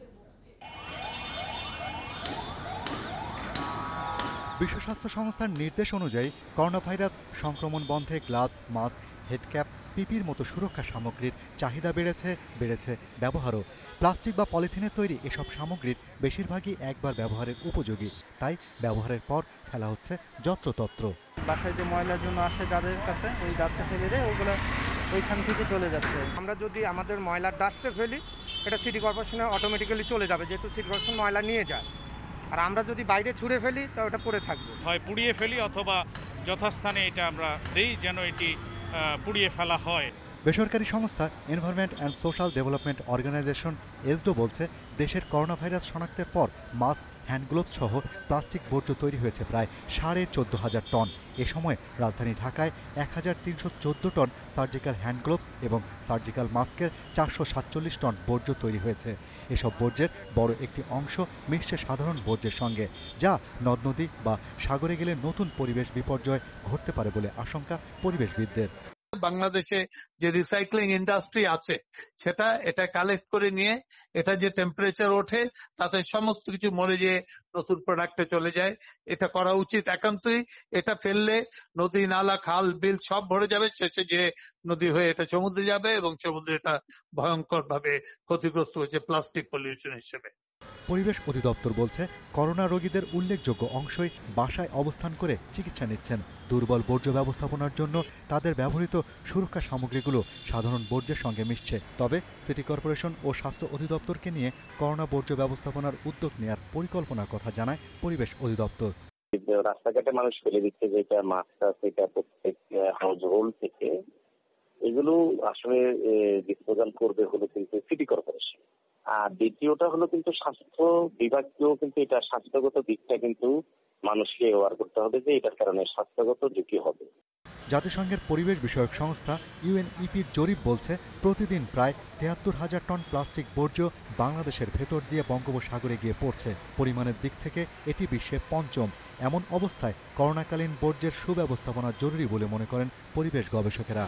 [SPEAKER 18] বিশ্ব স্বাস্থ্য সংস্থার নির্দেশ অনুযায়ী করোনা ভাইরাস সংক্রমণ বন্ধে গ্লাভস, মাস্ক, হেডক্যাপ, পিপির মতো সুরক্ষা সামগ্রীর চাহিদা বেড়েছে বেড়েছে ব্যবহারও। প্লাস্টিক বা পলিথিনের তৈরি এসব সামগ্রীর বেশিরভাগই একবার ব্যবহারের উপযোগী, তাই ব্যবহারের পর ফেলা হচ্ছে যত্রতত্র।
[SPEAKER 19] বাসায় যে ময়লার জন্য আসে যাদের কাছে, ওই ডাস্টে ফেলে দেয়, ওগুলো ওইখান থেকে চলে যাচ্ছে। আমরা যদি আমাদের ময়লার ডাস্টে ফেলি, এটা সিটি কর্পোরেশনে অটোমেটিক্যালি চলে যাবে, যেহেতু সিটি কর্পোরেশন ময়লা নিয়ে যায়। আর আমরা যদি বাইরে ছুঁড়ে ফেলি তো ওটা পড়ে থাকবে,
[SPEAKER 20] হয় পুড়িয়ে ফেলি অথবা যথাস্থানে এটা আমরা দেই যেন এটি পুড়িয়ে ফেলা হয়।
[SPEAKER 18] বেসরকারি সংস্থা environment and social development organization ESDO বলছে, দেশের করোনা ভাইরাস শনাক্তের পর মাস্ক, হ্যান্ড গ্লোভস সহ প্লাস্টিক বর্জ্য তৈরি হয়েছে প্রায় সাড়ে চোদ্দ হাজার টন। এ সময় রাজধানী ঢাকায় এক হাজার তিনশো চোদ্দ টন সার্জিক্যাল হ্যান্ড গ্লোভস এবং সার্জিক্যাল মাস্কের চারশো সাতচল্লিশ টন বর্জ্য তৈরি হয়েছে। এসব বর্জ্যের বড় একটি অংশ মিশছে সাধারণ বর্জ্যের সঙ্গে, যা নদ নদী বা সাগরে গেলে নতুন পরিবেশ বিপর্যয় ঘটতে পারে বলে আশঙ্কা পরিবেশবিদদের।
[SPEAKER 20] বাংলাদেশে যে রিসাইক্লিং ইন্ডাস্ট্রি আছে সেটা এটা কালেক্ট করে নিয়ে এটা যে টেম্পারেচার ওঠে তাতে সমস্ত কিছু মরে যেয়ে নতুন প্রোডাক্টে চলে যায়। এটা করা উচিত একান্তই। এটা ফেললে নদী, নালা, খাল, বিল সব ভরে যাবে, শেষে যে নদী হয়ে এটা সমুদ্রে যাবে এবং সমুদ্রে এটা ভয়ঙ্কর ভাবে ক্ষতিগ্রস্ত হয়েছে প্লাস্টিক পলিউশন হিসেবে।
[SPEAKER 18] পরিবেশ অধিদপ্তর বলছে, করোনা রোগীদের উল্লেখযোগ্য অংশই বাসায় অবস্থান করে চিকিৎসা নিচ্ছেন। দুর্বল বর্জ্য ব্যবস্থাপনার জন্য তাদের ব্যবহৃত সুরক্ষা সামগ্রীগুলো সাধারণ বর্জ্যের সঙ্গে মিশছে। তবে সিটি কর্পোরেশন ও স্বাস্থ্য অধিদপ্তরকে নিয়ে করোনা বর্জ্য ব্যবস্থাপনার উদ্যোগ নেওয়ার পরিকল্পনার কথা জানায় পরিবেশ অধিদপ্তর।
[SPEAKER 21] রাস্তাঘাটে মানুষ ফেলে দিচ্ছে, যেটা মাস্ক আছে, এটা প্রত্যেক হাউস হোল্ড থেকে, এগুলো আসলে ডিসপোজাল করবে হলো কিন্তু সিটি কর্পোরেশন। আর দ্বিতীয়টা হলো কিন্তু স্বাস্থ্য বিভাগকেও কিন্তু এটা স্বাস্থ্যগত দিকটা কিন্তু মানুষকে অ্যাওয়ার করতে হবে যে এটার কারণে স্বাস্থ্যগত ঝুঁকি হবে।
[SPEAKER 18] জাতিসংঘের পরিবেশ বিষয়ক সংস্থা ইউএনইপির জরিপ বলছে, প্রতিদিন প্রায় তেহাত্তর হাজার টন প্লাস্টিক বর্জ্য বাংলাদেশের ভেতর দিয়ে বঙ্গোপসাগরে গিয়ে পড়ছে। পরিমাণের দিক থেকে এটি বিশ্বে পঞ্চম। এমন অবস্থায় করোনাকালীন বর্জ্যের সুব্যবস্থাপনা জরুরি বলে মনে করেন পরিবেশ গবেষকেরা।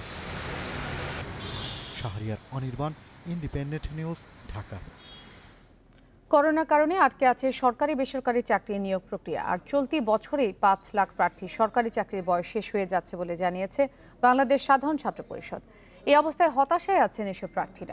[SPEAKER 18] Shahriar Anirban, Independent News, Dhaka.
[SPEAKER 1] করোনার কারণে আটকে আছে সরকারি বেসরকারি চাকরি নিয়োগ প্রক্রিয়া। আর চলতি বছরেই পাঁচ লাখ প্রার্থী সরকারি চাকরির বয়স শেষ হয়ে যাচ্ছে বলে জানিয়েছে বাংলাদেশ সাধারণ ছাত্র পরিষদ। এই অবস্থায় হতাশায় আছেন এসব প্রার্থীরা।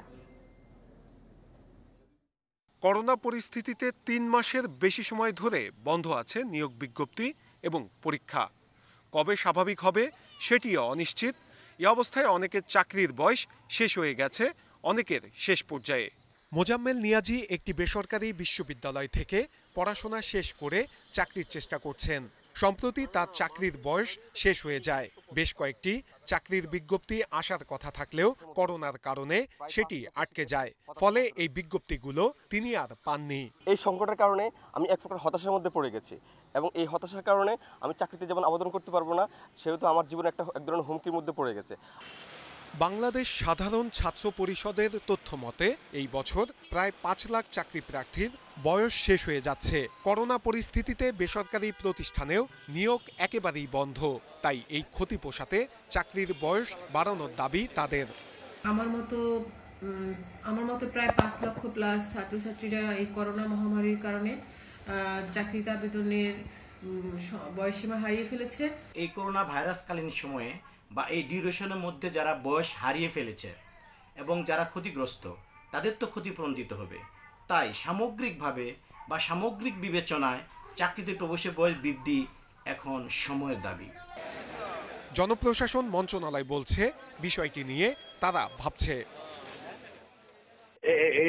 [SPEAKER 22] করোনা পরিস্থিতিতে তিন মাসের বেশি সময় ধরে বন্ধ আছে নিয়োগ বিজ্ঞপ্তি এবং পরীক্ষা। কবে স্বাভাবিক হবে সেটিও অনিশ্চিত। এই অবস্থায় অনেকের চাকরির বয়স শেষ হয়ে গেছে, অনেকের শেষ পর্যায়ে। মোজাম্মেল নিয়াজি একটি বেসরকারি বিশ্ববিদ্যালয় থেকে পড়াশোনা শেষ করে চাকরির চেষ্টা করছেন। সম্প্রতি তার চাকরির বয়স শেষ হয়ে যায়। বেশ কয়েকটি চাকরির বিজ্ঞপ্তি আসার কথা থাকলেও করোনার কারণে সেটি আটকে যায়। ফলে এই বিজ্ঞপ্তিগুলো তিনি আর পাননি।
[SPEAKER 23] এই সংকটের কারণে আমি এক প্রকার হতাশার মধ্যে পড়ে গেছি এবং এই হতাশার কারণে আমি চাকরিতে যেমন আবেদন করতে পারবো না, সেহেতু আমার জীবনে একটা এক ধরনের হুমকির মধ্যে পড়ে গেছে।
[SPEAKER 22] বাংলাদেশ সাধারণ ছাত্র পরিষদের তথ্য মতে এই বছর প্রায় পাঁচ লাখ চাকরি প্রার্থীর বয়স শেষ হয়ে যাচ্ছে। করোনা পরিস্থিতিতে বেসরকারি প্রতিষ্ঠানেও নিয়োগ একেবারেই বন্ধ। তাই এই ক্ষতি পোষাতে চাকরির বয়স বাড়ানোর দাবি তাদের।
[SPEAKER 24] আমার মতো আমার মতো প্রায় পাঁচ লক্ষ প্লাস ছাত্রছাত্রীরা এই করোনা মহামারীর কারণে চাকরিতে আবেদনের বয়সসীমা হারিয়ে ফেলেছে।
[SPEAKER 25] এই করোনা ভাইরাসকালীন সময়ে বা এই ডিউরেশনের মধ্যে যারা বয়স হারিয়ে ফেলেছে এবং যারা ক্ষতিগ্রস্ত, তাদের তো ক্ষতিপূরণ দিতে হবে। তাই সামগ্রিকভাবে বা সামগ্রিক বিবেচনায় চাকরিতে প্রবেশের বয়স বৃদ্ধি এখন সময়ের দাবি।
[SPEAKER 22] জনপ্রশাসন মন্ত্রণালয় বলছে বিষয়টি নিয়ে তারা ভাবছে।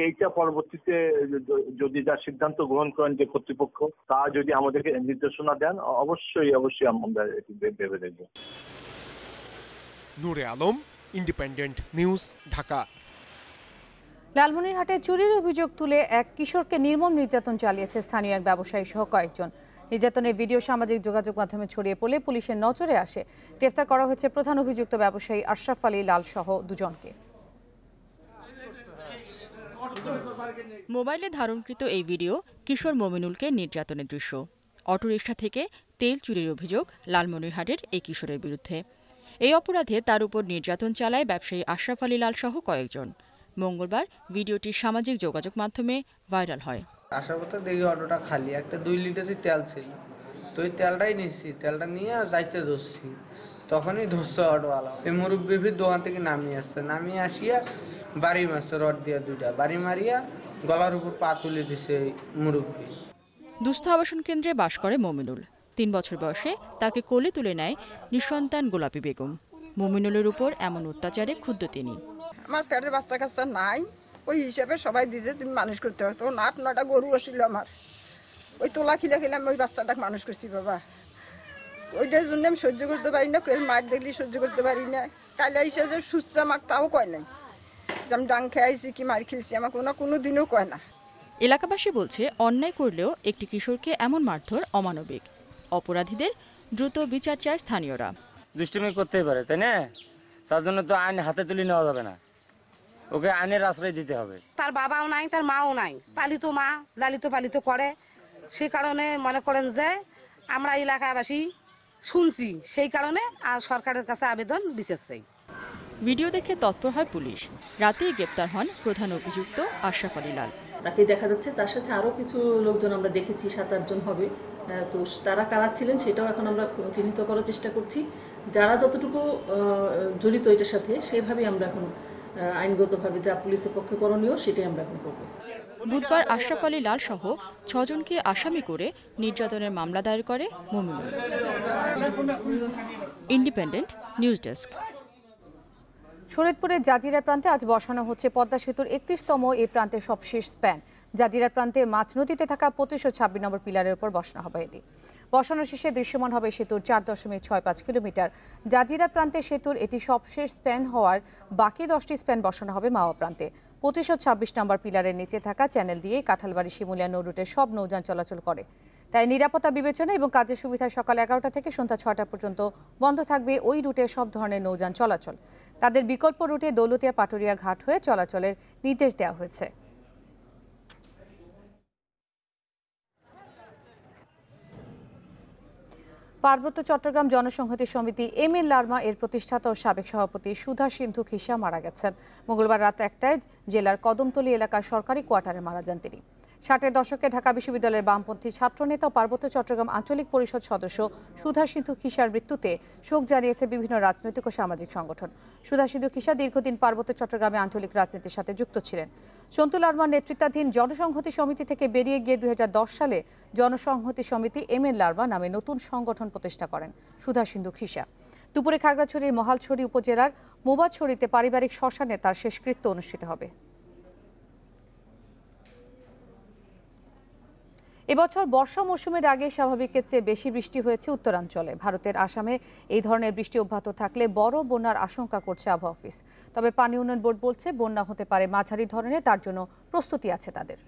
[SPEAKER 4] এইটা পরবর্তীতে যদি যা সিদ্ধান্ত গ্রহণ করেন যে কর্তৃপক্ষ, তা যদি আমাদেরকে নির্দেশনা দেন, অবশ্যই অবশ্যই আমরা এটি ভেবে দেখব।
[SPEAKER 22] Nure Alam, Independent News, Dhaka.
[SPEAKER 1] লালমনিরহাটে চুরির অভিযোগ তুলে এক কিশোরকে নির্মম নির্যাতন চালিয়েছে স্থানীয় এক ব্যবসায়ী সহ কয়েকজন। নির্যাতনের ভিডিও সামাজিক যোগাযোগ মাধ্যমে ছড়িয়ে পড়লে পুলিশের নজরে আসে। গ্রেফতার করা হয়েছে প্রধান অভিযুক্ত ব্যবসায়ী আশরাফ আলী লাল সহ দুজনকে।
[SPEAKER 5] মোবাইলে ধারণকৃত এই ভিডিও কিশোর মমিনুলকে নির্যাতনের দৃশ্য। অটোরিকশা থেকে তেল চুরির অভিযোগ লালমনিরহাটের এই কিশোরের বিরুদ্ধে। এই অপরাধে তার উপর নির্যাতন চালায় ব্যবসায়ী আশরাফ আলী লাল সহ কয়েকজন। মঙ্গলবার ভিডিওটি সামাজিক যোগাযোগ মাধ্যমে ভাইরাল হয়।
[SPEAKER 7] আসার পথে দেখি অটোটা খালি, একটা দুই লিটারের তেল ছিল, তো ওই তেলটাই নিচ্ছি, তেলটা নিয়ে যাইতে ধরছি, তখনই ধরছে অটোওয়ালা। এই মুরব্বীর দোকান থেকে নামিয়ে আসছে, নামিয়ে আসিয়া বাড়ি মারছে রড দিয়ে দুইটা, বাড়ি মারিয়া গলার উপর পা তুলে দিছে মুরব্বী।
[SPEAKER 5] দুস্থ আবাসন কেন্দ্রে বাস করে মমিনুল। তিন বছর বয়সে তাকে কোলে তুলে নেয় নিঃসন্তান গোলাপী বেগম। মমিনুলের উপর এমন অত্যাচারে ক্ষুব্ধ তিনি।
[SPEAKER 8] আমার পেটের বাচ্চা কাচ্চা নাই, ওই হিসাবে সবাই দিছে তুমি মানুষ করতে পারো। তখন আট নটা গরু আসছিল আমার, ওই তোলা খিলে খিলে আমি ওই বাচ্চাটাকে মানুষ করছি বাবা। ওইটার জন্য আমি সহ্য করতে পারি না, কেউ মার দেখলি সহ্য করতে পারি না। কালে হিসেবে যে সুস্থ আমাকে তাও কয় নাই যে আমি ডাং খেয়েছি কি মার খেয়েছি, আমার কোনো কোনো দিনও কয় না।
[SPEAKER 5] এলাকাবাসী বলছে অন্যায় করলেও একটি কিশোরকে এমন মারধর অমানবিক। অপরাধীদের দ্রুত বিচার চায় স্থানীয়রা।
[SPEAKER 9] দুষ্টুমি করতেই পারে, তাই না? তার জন্য তো আইন হাতে তুলে নেওয়া যাবে না, ওকে আইনের আশ্রয় দিতে হবে।
[SPEAKER 26] তার বাবাও নাই, তার মাও নাই, পালিত মা লালিত পালিত করে। সেই কারণে মনে করেন যে আমরা এলাকাবাসী শুনছি, সেই কারণে আর সরকারের কাছে আবেদন বিচার চাই।
[SPEAKER 5] ভিডিও দেখে তৎপর হয় পুলিশ। রাতেই গ্রেপ্তার হন প্রধান অভিযুক্ত আশরাফ আলী লাল।
[SPEAKER 27] তাকে দেখা যাচ্ছে তার সাথে আরো কিছু লোকজন আমরা দেখেছি, সাত আটজন হবে। তো তারা কারা ছিলেন সেটাও এখন আমরা চিহ্নিত করার চেষ্টা করছি। যারা যতটুকু জড়িত এটার সাথে সেভাবেই আমরা এখন আইনগতভাবে যা পুলিশের পক্ষে করণীয় সেটাই আমরা এখন করব।
[SPEAKER 5] বুধবার আশরাফ আলী লাল সহ ছজনকে আসামি করে নির্যাতনের মামলা দায়ের করে মমিনুল। Independent News desk.
[SPEAKER 1] শরীয়তপুরের জাজিরার প্রান্তে আজ বসানো হচ্ছে পদ্মা সেতুর একত্রিশতম এই প্রান্তের সবশেষ স্প্যান। জাজিরার প্রান্তে মাছ নদীতে থাকা পঁচিশশো ছাব্বিশ নম্বর পিলারের উপর বসানো হবে এটি। বসানো শেষে দৃশ্যমান হবে সেতুর চার দশমিক ছয় পাঁচ কিলোমিটার। জাজিরার প্রান্তে সেতুর এটি সবশেষ স্প্যান হওয়ার বাকি দশটি স্প্যান বসানো হবে মাওয়া প্রান্তে। পঁচিশশো ছাব্বিশ নম্বর পিলারের নিচে থাকা চ্যানেল দিয়ে কাঁঠালবাড়ি শিমুলিয়া নৌ রুটের সব নৌযান চলাচল করে। তাই নিরাপত্তা বিবেচনা এবং কাজের সুবিধায় সকাল এগারোটা থেকে সন্ধ্যা ছয়টা পর্যন্ত বন্ধ থাকবে ওই রুটে সব ধরনের নৌযান চলাচল। তাদের বিকল্প রুটে দৌলতিয়া পাটুরিয়া ঘাট হয়ে চলাচলের নির্দেশ দেওয়া হয়েছে। পার্বত্য চট্টগ্রাম জনসংহতি সমিতি এম এল লার্মা এর প্রতিষ্ঠাতা ও সাবেক সভাপতি সুধা সিন্ধু খিসা মারা গেছেন। মঙ্গলবার রাত একটায় জেলার কদমতলী এলাকার সরকারি কোয়ার্টারে মারা যান তিনি। ষাটের দশকে ঢাকা বিশ্ববিদ্যালয়ের বামপন্থী ছাত্রনেতা ও পার্বত্য চট্টগ্রাম আঞ্চলিক পরিষদ সদস্য সুধা সিন্ধু খিসার মৃত্যুতে শোক জানিয়েছে বিভিন্ন রাজনৈতিক ও সামাজিক সংগঠন। সুধা সিন্ধু খিসা দীর্ঘদিন পার্বত্য চট্টগ্রামে আঞ্চলিক রাজনীতির সাথে যুক্ত ছিলেন। সন্তু লার্মার নেতৃত্বাধীন জনসংহতি সমিতি থেকে বেরিয়ে গিয়ে দুই হাজার দশ সালে জনসংহতি সমিতি এম এল লার্মা নামে নতুন সংগঠন প্রতিষ্ঠা করেন সুধা সিন্ধু খিসা। দুপুরে খাগড়াছড়ির মহালছড়ি উপজেলার মোবাছড়িতে পারিবারিক শ্মশানে তার শেষকৃত্য অনুষ্ঠিত হবে। এবছর বর্ষা মৌসুমের আগে স্বাভাবিকের চেয়ে বেশি বৃষ্টি হয়েছে উত্তরাঞ্চলে। ভারতের আসামে এই ধরনের বৃষ্টি অব্যাহত থাকলে বড় বন্যার আশঙ্কা করছে আবহাওয়া অফিস। তবে পানি উন্নয়ন বোর্ড বলছে বন্যা হতে পারে মাঝারি ধরনের, তার জন্য প্রস্তুতি আছে তাদের।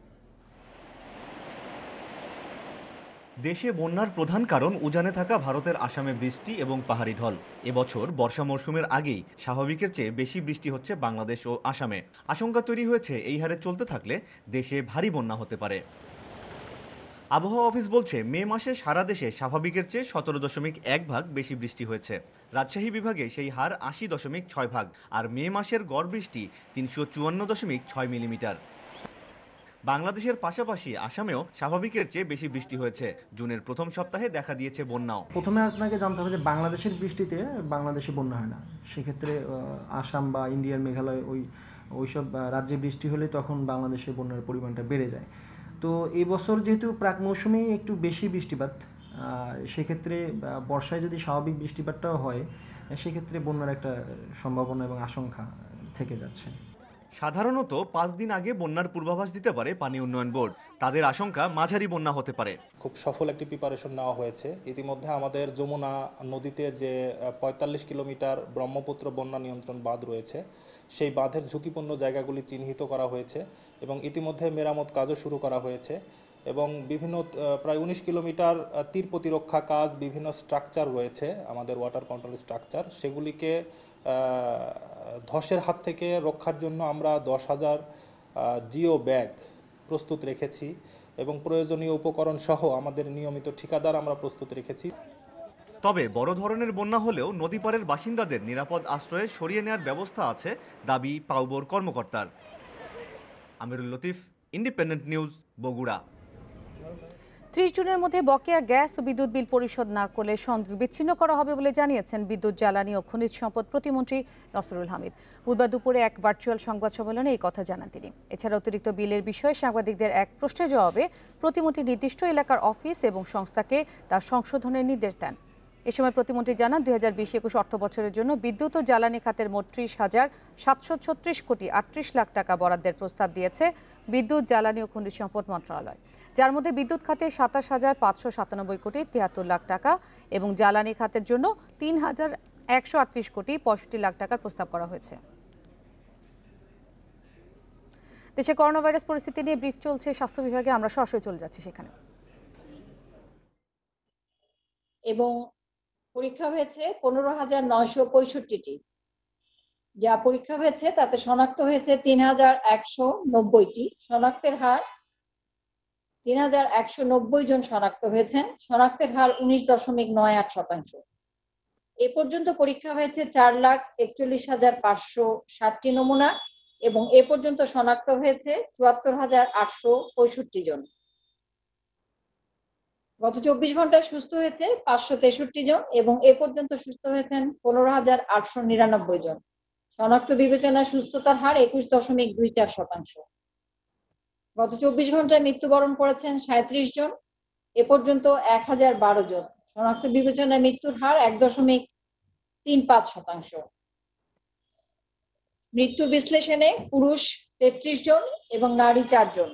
[SPEAKER 28] দেশে বন্যার প্রধান কারণ উজানে থাকা ভারতের আসামে বৃষ্টি এবং পাহাড়ি ঢল। এবছর বর্ষা মৌসুমের আগেই স্বাভাবিকের চেয়ে বেশি বৃষ্টি হচ্ছে বাংলাদেশ ও আসামে। আশঙ্কা তৈরি হয়েছে এই হারে চলতে থাকলে দেশে ভারী বন্যা হতে পারে। আবহাওয়া অফিস বলছে মে মাসে সারা দেশে স্বাভাবিকের চেয়ে সতেরো দশমিক এক ভাগ বেশি বৃষ্টি হয়েছে। রাজশাহী বিভাগে সেই হার আশি দশমিক ছয় ভাগ, আর মে মাসের গড় বৃষ্টি তিনশো চুয়ান্ন দশমিক ছয় মিলিমিটার। বাংলাদেশের পাশাপাশি আসামেও স্বাভাবিকের চেয়ে বেশি বৃষ্টি হয়েছে। জুনের প্রথম সপ্তাহে দেখা দিয়েছে বন্যাও।
[SPEAKER 29] প্রথমে আপনাকে জানতে হবে যে বাংলাদেশের বৃষ্টিতে বাংলাদেশে বন্যা হয় না। সেক্ষেত্রে আসাম বা ইন্ডিয়ার মেঘালয় ওই ওইসব রাজ্যে বৃষ্টি হলে তখন বাংলাদেশে বন্যার পরিমাণটা বেড়ে যায়। তো এই বছর যেহেতু প্রাক মৌসুমেই একটু বেশি বৃষ্টিপাত, সেক্ষেত্রে বর্ষায় যদি স্বাভাবিক বৃষ্টিপাতটাও হয় সেক্ষেত্রে বন্যার একটা সম্ভাবনা এবং আশঙ্কা থেকে যাচ্ছে।
[SPEAKER 28] সাধারণত পাঁচ দিন আগে বন্যার পূর্বাভাস দিতে পারে পানি উন্নয়ন বোর্ড। তাদের আশঙ্কা মাঝারি বন্যা হতে পারে।
[SPEAKER 2] খুব সফল একটি প্রিপারেশন নেওয়া হয়েছে। ইতিমধ্যে আমাদের যমুনা নদীতে যে পঁয়তাল্লিশ কিলোমিটার ব্রহ্মপুত্র বন্যা নিয়ন্ত্রণ বাঁধ রয়েছে, সেই বাঁধের ঝুঁকিপূর্ণ জায়গাগুলি চিহ্নিত করা হয়েছে এবং ইতিমধ্যে মেরামত কাজও শুরু করা হয়েছে এবং বিভিন্ন প্রায় উনিশ কিলোমিটার তীর প্রতিরক্ষা কাজ, বিভিন্ন স্ট্রাকচার রয়েছে আমাদের ওয়াটার কন্ট্রোল স্ট্রাকচার, সেগুলিকে ধসের হাত থেকে রক্ষার জন্য আমরা দশ হাজার জিও ব্যাগ প্রস্তুত রেখেছি এবং প্রয়োজনীয় উপকরণ সহ আমাদের নিয়মিত ঠিকাদার আমরা প্রস্তুত রেখেছি।
[SPEAKER 28] তবে বড় ধরনের বন্যা হলেও নদীপাড়ের বাসিন্দাদের নিরাপদ আশ্রয়ে সরিয়ে নেওয়ার ব্যবস্থা আছে দাবি পাউবোর কর্মকর্তার। Amirul Latif, Independent News, Bogura.
[SPEAKER 1] ত্রিশ জুনের মধ্যে বকেয়া গ্যাস ও বিদ্যুৎ বিল পরিশোধ না করলে সংযোগ বিচ্ছিন্ন করা হবে বলে জানিয়েছেন বিদ্যুৎ, জ্বালানি ও খনিজ সম্পদ প্রতিমন্ত্রী নসরুল হামিদ। বুধবার দুপুরে এক ভার্চুয়াল সংবাদ সম্মেলনে এই কথা জানান তিনি। এছাড়া অতিরিক্ত বিলের বিষয়ে সাংবাদিকদের এক প্রশ্নের জবাবে প্রতিমন্ত্রী নির্দিষ্ট এলাকার অফিস এবং সংস্থাকে তার সংশোধনের নির্দেশ দেন। এ সময় প্রতিমন্ত্রী জানান, দুই হাজার বিশ একুশ অর্থ বছরের জন্য বিদ্যুৎ ও জ্বালানি খাতের মোট ত্রিশ হাজার সাতশো ছত্রিশ কোটি আটত্রিশ লাখ টাকা বরাদ্দের প্রস্তাব দিয়েছে বিদ্যুৎ, জ্বালানি ও খনিজ সম্পদ মন্ত্রণালয়, যার মধ্যে বিদ্যুৎ খাতে সাতাশ হাজার পাঁচশো সাতানব্বই কোটি তিয়াত্তর লাখ টাকা এবং জ্বালানি খাতের জন্য তিন হাজার একশো আটত্রিশ কোটি পঁয়ষট্টি লাখ টাকার প্রস্তাব করা হয়েছে। দেশে করোনা ভাইরাস পরিস্থিতি নিয়ে ব্রিফ চলছে স্বাস্থ্য বিভাগে, আমরা সরাসরি চলে যাচ্ছি সেখানে।
[SPEAKER 3] এবং পরীক্ষা হয়েছে পনেরো হাজার নয়শো পঁয়ষট্টিটি, যা পরীক্ষা হয়েছে তাতে শনাক্ত হয়েছে তিন হাজার একশো নব্বইটি। শনাক্তের হার তিন হাজার একশো নব্বই জন শনাক্ত হয়েছেন, শনাক্তের হার উনিশ দশমিক নয় আট শতাংশ। এ পর্যন্ত পরীক্ষা হয়েছে চার লাখ একচল্লিশ হাজার পাঁচশো ষাটটি নমুনা এবং এ পর্যন্ত শনাক্ত হয়েছে চুয়াত্তর হাজার আটশো পঁয়ষট্টি জন। গত চব্বিশ ঘন্টায় সুস্থ হয়েছে পাঁচশো তেষট্টি জন এবং এ পর্যন্ত সুস্থ হয়েছেন পনেরো হাজার আটশো নিরানব্বই জন। শনাক্ত বিবেচনায় সুস্থতার হার একুশ দশমিক দুই চার শতাংশ। গত চব্বিশ ঘন্টায় মৃত্যুবরণ করেছেন সাঁত্রিশ জন, এ পর্যন্ত এক হাজার বারো জন। শনাক্ত বিবেচনায় মৃত্যুর হার এক দশমিক তিন পাঁচ শতাংশ। মৃত্যুর বিশ্লেষণে পুরুষ তেত্রিশ জন এবং নারী চার জন।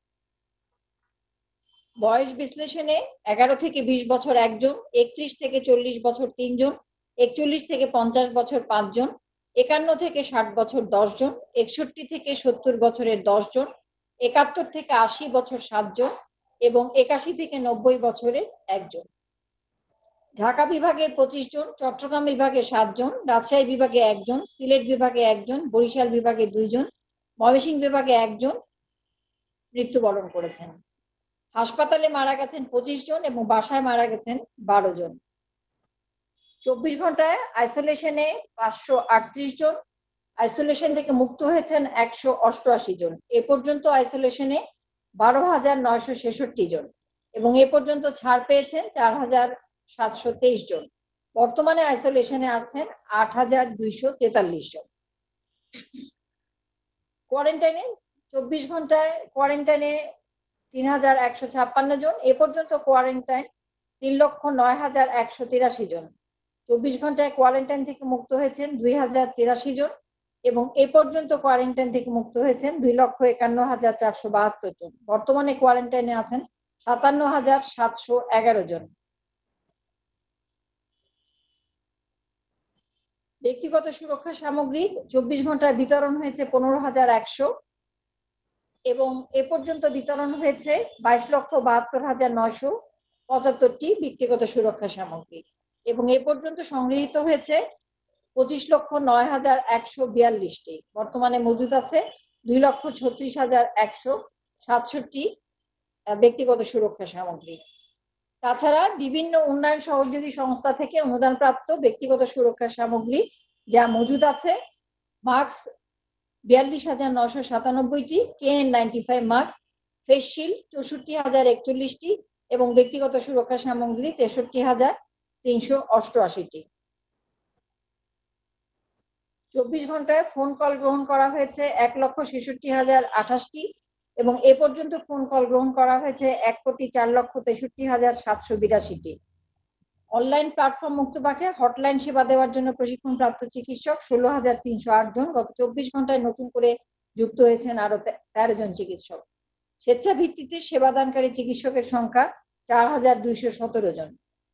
[SPEAKER 3] বয়স বিশ্লেষণে এগারো থেকে বিশ বছর একজন, একত্রিশ থেকে চল্লিশ বছর তিনজন, একচল্লিশ থেকে পঞ্চাশ বছর পাঁচজন, একান্ন থেকে ষাট বছর দশ জন, একষট্টি থেকে সত্তর বছরের দশ জন, একাত্তর থেকে আশি বছর সাতজন এবং একাশি থেকে নব্বই বছরের একজন। ঢাকা বিভাগের পঁচিশ জন, চট্টগ্রাম বিভাগে সাতজন, রাজশাহী বিভাগে একজন, সিলেট বিভাগে একজন, বরিশাল বিভাগে দুইজন, ময়মনসিংহ বিভাগে একজন মৃত্যুবরণ করেছেন। হাসপাতালে মারা গেছেন পঁচিশ জন এবং বাসায় মারা গেছেন বারো জন। চব্বিশ ঘন্টায় আইসোলেশনে পাঁচশো আটত্রিশ জন, আইসোলেশন থেকে মুক্ত হয়েছেন একশো অষ্টআশি জন। এ পর্যন্ত আইসোলেশনে বারো হাজার নয়শো ছেষট্টি জন এবং এ পর্যন্ত ছাড় পেয়েছেন চার হাজার সাতশো তেইশ জন। বর্তমানে আইসোলেশনে আছেন আট হাজার দুইশো তেতাল্লিশ জন। কোয়ারেন্টাইনে চব্বিশ ঘন্টায় কোয়ারেন্টাইনে তিন হাজার একশো ছাপ্পান্ন জন, এ পর্যন্ত কোয়ারেন্টাইন তিন লক্ষ নয় হাজার একশো তিরাশি জন। চব্বিশ ঘন্টায় কোয়ারেন্টাইন থেকে মুক্ত হয়েছেন দুই হাজার তিরাশি জন এবং এ পর্যন্ত কোয়ারেন্টাইন থেকে মুক্ত হয়েছেন দুই লক্ষ একান্ন হাজার চারশো বাহাত্তর জন। বর্তমানে কোয়ারেন্টাইনে আছেন সাতান্ন হাজার সাতশো এগারো জন। ব্যক্তিগত সুরক্ষা সামগ্রী চব্বিশ ঘন্টায় বিতরণ হয়েছে পনেরো হাজার একশো এবং এ পর্যন্ত বিতরণ হয়েছে বাইশ লক্ষ বাহাত্তর হাজার নয়শো পঁচাত্তরটি ব্যক্তিগত সুরক্ষা সামগ্রী এবং এ পর্যন্ত সংগৃহীত হয়েছে পঁচিশ লক্ষ নয় হাজার একশো বিয়াল্লিশটি। বর্তমানে মজুদ আছে দুই লক্ষ ছত্রিশ হাজার একশো সাতষট্টি ব্যক্তিগত সুরক্ষা সামগ্রী। তাছাড়া বিভিন্ন উন্নয়ন সহযোগী সংস্থা থেকে অনুদানপ্রাপ্ত ব্যক্তিগত সুরক্ষা সামগ্রী যা মজুদ আছে মাস্ক বিয়াল্লিশ হাজার নশো সাতানব্বইটি, K N ninety five mask, face shield চৌষট্টি হাজার একচল্লিশটি এবং ব্যক্তিগত সুরক্ষা সামগ্রী তেষট্টি হাজার তিনশো অষ্টআশিটি। চব্বিশ ঘন্টায় ফোন কল গ্রহণ করা হয়েছে এক লক্ষ ছেষট্টি হাজার আঠাশটি এবং এ পর্যন্ত ফোন কল গ্রহণ করা হয়েছে এক কোটি চার লক্ষ তেষট্টি হাজার সাতশো বিরাশিটি। অনলাইন প্ল্যাটফর্ম মুক্তবাকে হটলাইন সেবা দেওয়ার জন্য প্রশিক্ষণপ্রাপ্ত চিকিৎসক ষোলো হাজার তিনশো আট জন। গত চব্বিশ ঘন্টায় নতুন করে যুক্ত হয়েছেন আরো তেরো জন চিকিৎসক। স্বেচ্ছা ভিত্তিতে সেবাদানকারী চিকিৎসকের সংখ্যা চার হাজার দুইশো সতেরো জন।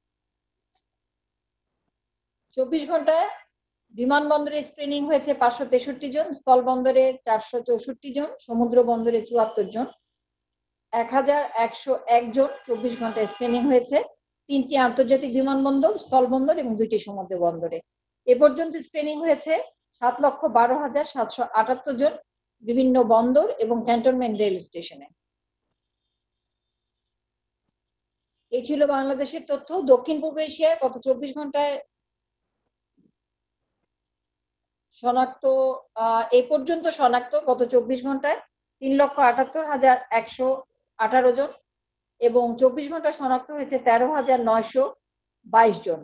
[SPEAKER 3] চব্বিশ ঘন্টায় বিমানবন্দরে স্ক্রিনিং হয়েছে পাঁচশো তেষট্টি জন, স্থলবন্দরে চারশো চৌষট্টি জন, সমুদ্র বন্দরে চুয়াত্তর জন, এক হাজার একশো এক জন চব্বিশ ঘন্টায় স্ক্রিনিং হয়েছে তিনটি আন্তর্জাতিক বিমানবন্দর, স্থলবন্দর এবং দুইটি সমুদ্র বন্দরে। এ পর্যন্ত স্ক্রিনিং হয়েছে সাত লক্ষ বারো হাজার সাতশো আটাত্তর জন বিভিন্ন বন্দর এবং ক্যান্টনমেন্ট রেল স্টেশনে। এই ছিল বাংলাদেশের তথ্য। দক্ষিণ পূর্ব এশিয়ায় গত চব্বিশ ঘন্টায় শনাক্ত আহ এই পর্যন্ত শনাক্ত গত চব্বিশ ঘন্টায় তিন লক্ষ আটাত্তর হাজার একশো আঠারো জন এবং চব্বিশ ঘন্টা শনাক্ত হয়েছে তেরো হাজার নয়শো বাইশ জন।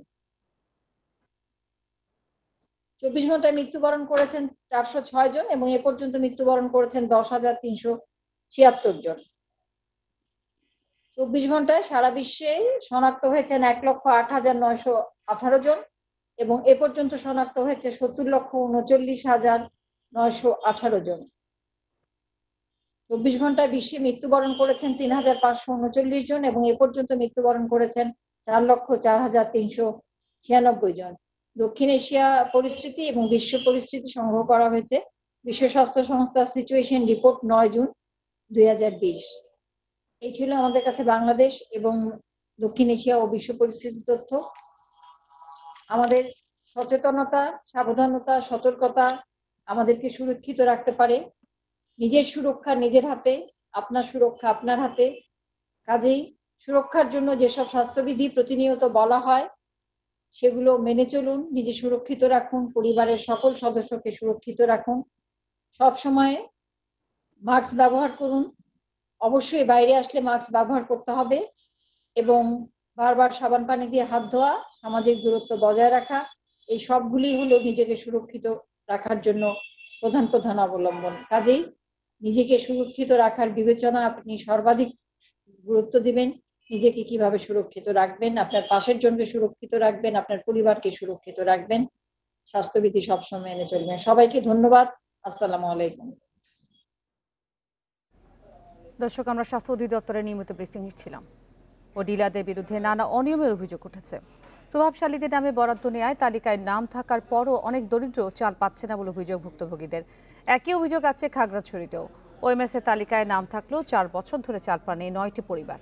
[SPEAKER 3] চব্বিশ ঘন্টায় মৃত্যুবরণ করেছেন চারশো ছয় জন এবং এ পর্যন্ত মৃত্যুবরণ করেছেন দশ হাজার তিনশো ছিয়াত্তর জন। চব্বিশ ঘন্টায় সারা বিশ্বে শনাক্ত হয়েছেন এক লক্ষ আট হাজার নয়শো আঠারো জন এবং এ পর্যন্ত শনাক্ত হয়েছে সত্তর লক্ষ উনচল্লিশ হাজার নয়শো আঠারো জন। চব্বিশ ঘন্টায় বিশ্বে মৃত্যুবরণ করেছেন তিন হাজার পাঁচশো উনচল্লিশ জন এবং এ পর্যন্ত মৃত্যুবরণ করেছেন চার লক্ষ চার হাজার তিনশো ছিয়ানব্বই জন। দক্ষিণ এশিয়া পরিস্থিতি এবং বিশ্ব পরিস্থিতি সংগ্রহ করা হয়েছে বিশ্ব স্বাস্থ্য সংস্থা সিচুয়েশন রিপোর্ট নয় জুন দুই হাজার বিশ। এই ছিল আমাদের কাছে বাংলাদেশ এবং দক্ষিণ এশিয়া ও বিশ্ব পরিস্থিতি তথ্য। আমাদের সচেতনতা, সাবধানতা, সতর্কতা আমাদেরকে সুরক্ষিত রাখতে পারে। নিজের সুরক্ষা নিজের হাতে, আপনার সুরক্ষা আপনার হাতে। কাজেই সুরক্ষার জন্য যেসব স্বাস্থ্যবিধি প্রতিনিয়ত বলা হয় সেগুলো মেনে চলুন, নিজে সুরক্ষিত রাখুন, পরিবারের সকল সদস্যকে সুরক্ষিত রাখুন। সব সময় মাস্ক ব্যবহার করুন, অবশ্যই বাইরে আসলে মাস্ক ব্যবহার করতে হবে এবং বারবার সাবান পানি দিয়ে হাত ধোয়া, সামাজিক দূরত্ব বজায় রাখা, এই সবগুলি হলো নিজেকে সুরক্ষিত রাখার জন্য প্রধান প্রধান অবলম্বন। কাজেই নিজেকে সুরক্ষিত রাখার বিবেচনা আপনি সর্বাধিক গুরুত্ব দিবেন। নিজেকে কিভাবে সুরক্ষিত রাখবেন, আপনার পাশের জনকে সুরক্ষিত রাখবেন, আপনার পরিবারকে সুরক্ষিত রাখবেন, স্বাস্থ্যবিধি সবসময় মেনে চলবেন। সবাইকে ধন্যবাদ। আসসালামু আলাইকুম।
[SPEAKER 1] দর্শক, আমরা স্বাস্থ্য অধিদপ্তরের নিয়মিত ব্রিফিং ছিলাম ও ডিলারদের বিরুদ্ধে নানা অনিয়মের অভিযোগ উঠেছে। প্রভাবশালীদের নামে বরাদ্দ নেয় তালিকায় নাম থাকার পরও অনেক দরিদ্র চাল পাচ্ছে না বলে অভিযোগ ভুক্তভোগীদের। একই অভিযোগ আছে খাগড়াছড়িতেও। ওএমএস এর তালিকায় নাম থাকলেও চার বছর ধরে চাল পায়নি নয়টি পরিবার।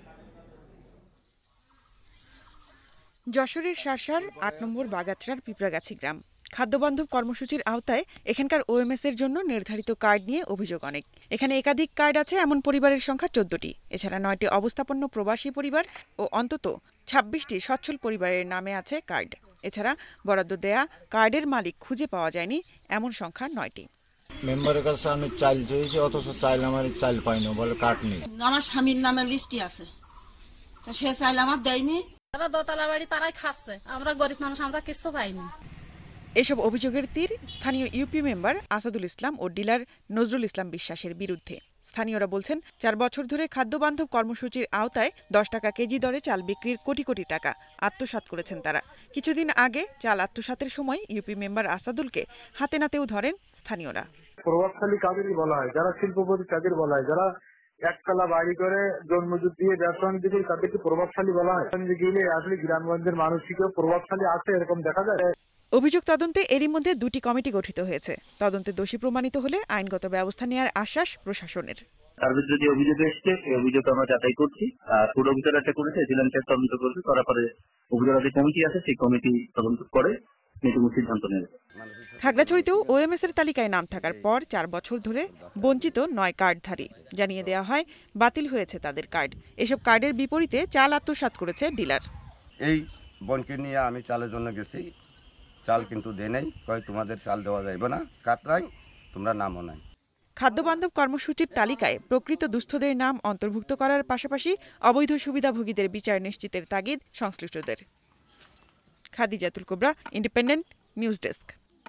[SPEAKER 5] যশোরের শাসার আট নম্বর বাগাছড়ার পিঁপড়াগাছি গ্রাম। খাদ্যবান্ধব কর্মসূচির আওতায় এখানকার ওএমএস এর জন্য নির্ধারিত কার্ড নিয়ে অভিযোগ অনেক। এখানে একাধিক কার্ড আছে এমন পরিবারের সংখ্যা চোদ্দটি। এছাড়া নয়টি অবস্থাপন্ন প্রবাসী পরিবার ও অন্তত ছাব্বিশটি সচ্ছল পরিবারের নামে আছে কার্ড। এছাড়া বরাদ্দ দেয়া কার্ডের মালিক খুঁজে পাওয়া যায়নি এমন সংখ্যা নয়টি।
[SPEAKER 6] মেম্বারের কাছে আমি চাল চেয়েছি, অথচ চাল আমার চাল পাইনি, বলে কার্ড নেই।
[SPEAKER 10] আমার স্বামীর নামে লিস্টই আছে, তো সে চাল আমার দেয়নি। তারা দোতলা বাড়ি তারাই খাচ্ছে, আমরা গরিব মানুষ, আমরা কিছু পাইনি।
[SPEAKER 5] এসব অভিযোগের তীর স্থানীয় ইউপি মেম্বার আসাদুল ইসলাম ও ডিলার নজরুল ইসলাম বিশ্বাসের বিরুদ্ধে। স্থানীয়রা বলছেন, চার বছর ধরে খাদ্যবান্ধব কর্মসূচির আওতায় দশ টাকা কেজি দরে চাল বিক্রির কোটি কোটি টাকা আত্মসাৎ করেছেন তারা। কিছুদিন আগে চাল আত্মসাতের সময় ইউপি মেম্বার আসাদুলকে হাতে নাতেও ধরেন স্থানীয়রা।
[SPEAKER 11] প্রভাবশালী কাদেরই বলা হয়, যারা শিল্পপতি তাদের বলা হয়, যারা একতলা বাড়ি করে জন্মজুট দিয়ে ব্যবসা বাণিজ্য করে তাদেরকে প্রভাবশালী বলা হয়। গেলে আসলে গ্রামগঞ্জের মানুষকে প্রভাবশালী আছে এরকম দেখা যায়।
[SPEAKER 5] অভিযোগ তদন্তে এরই মধ্যে দুটি কমিটি গঠিত হয়েছে। তদন্তে দোষী প্রমাণিত হলে আইনগত ব্যবস্থা নেওয়ার আশ্বাস প্রশাসনের।
[SPEAKER 12] তার বিরুদ্ধে যে অভিযোগ এসছে সেই অভিযোগ আমরা যাচাই করছি। ফুড অফিসার একটা করেছে, এজেন্সির তদন্ত করবে, করার পরে অভিযোগ যে কমিটি আছে সেই কমিটি তদন্ত করে সিদ্ধান্ত নেবে।
[SPEAKER 5] খাগড়াছড়িতেও ওএমএস এর তালিকায় নাম থাকার পর চার বছর ধরে বঞ্চিত নয় কার্ডধারী। জানিয়ে দেওয়া হয় বাতিল হয়েছে তাদের কার্ড। এসব কার্ডের বিপরীতে চাল আত্মসাৎ করেছে ডিলার।
[SPEAKER 13] এই বনকে নিয়ে আমি চালের জন্য গেছি, চাল কিন্তু দেয় নাই, কয় তোমাদের চাল দেওয়া যাইবে না, কাটরাই তোমরা নামও নাই।
[SPEAKER 5] খাদ্যবান্ধব কর্মসূচির তালিকায় প্রকৃত দুস্থদের নাম অন্তর্ভুক্ত করার পাশাপাশি অবৈধ সুবিধাভোগীদের বিচার নিশ্চিতের তাগিদ সংশ্লিষ্টদের। Khadijatul Kubra, Independent News desk.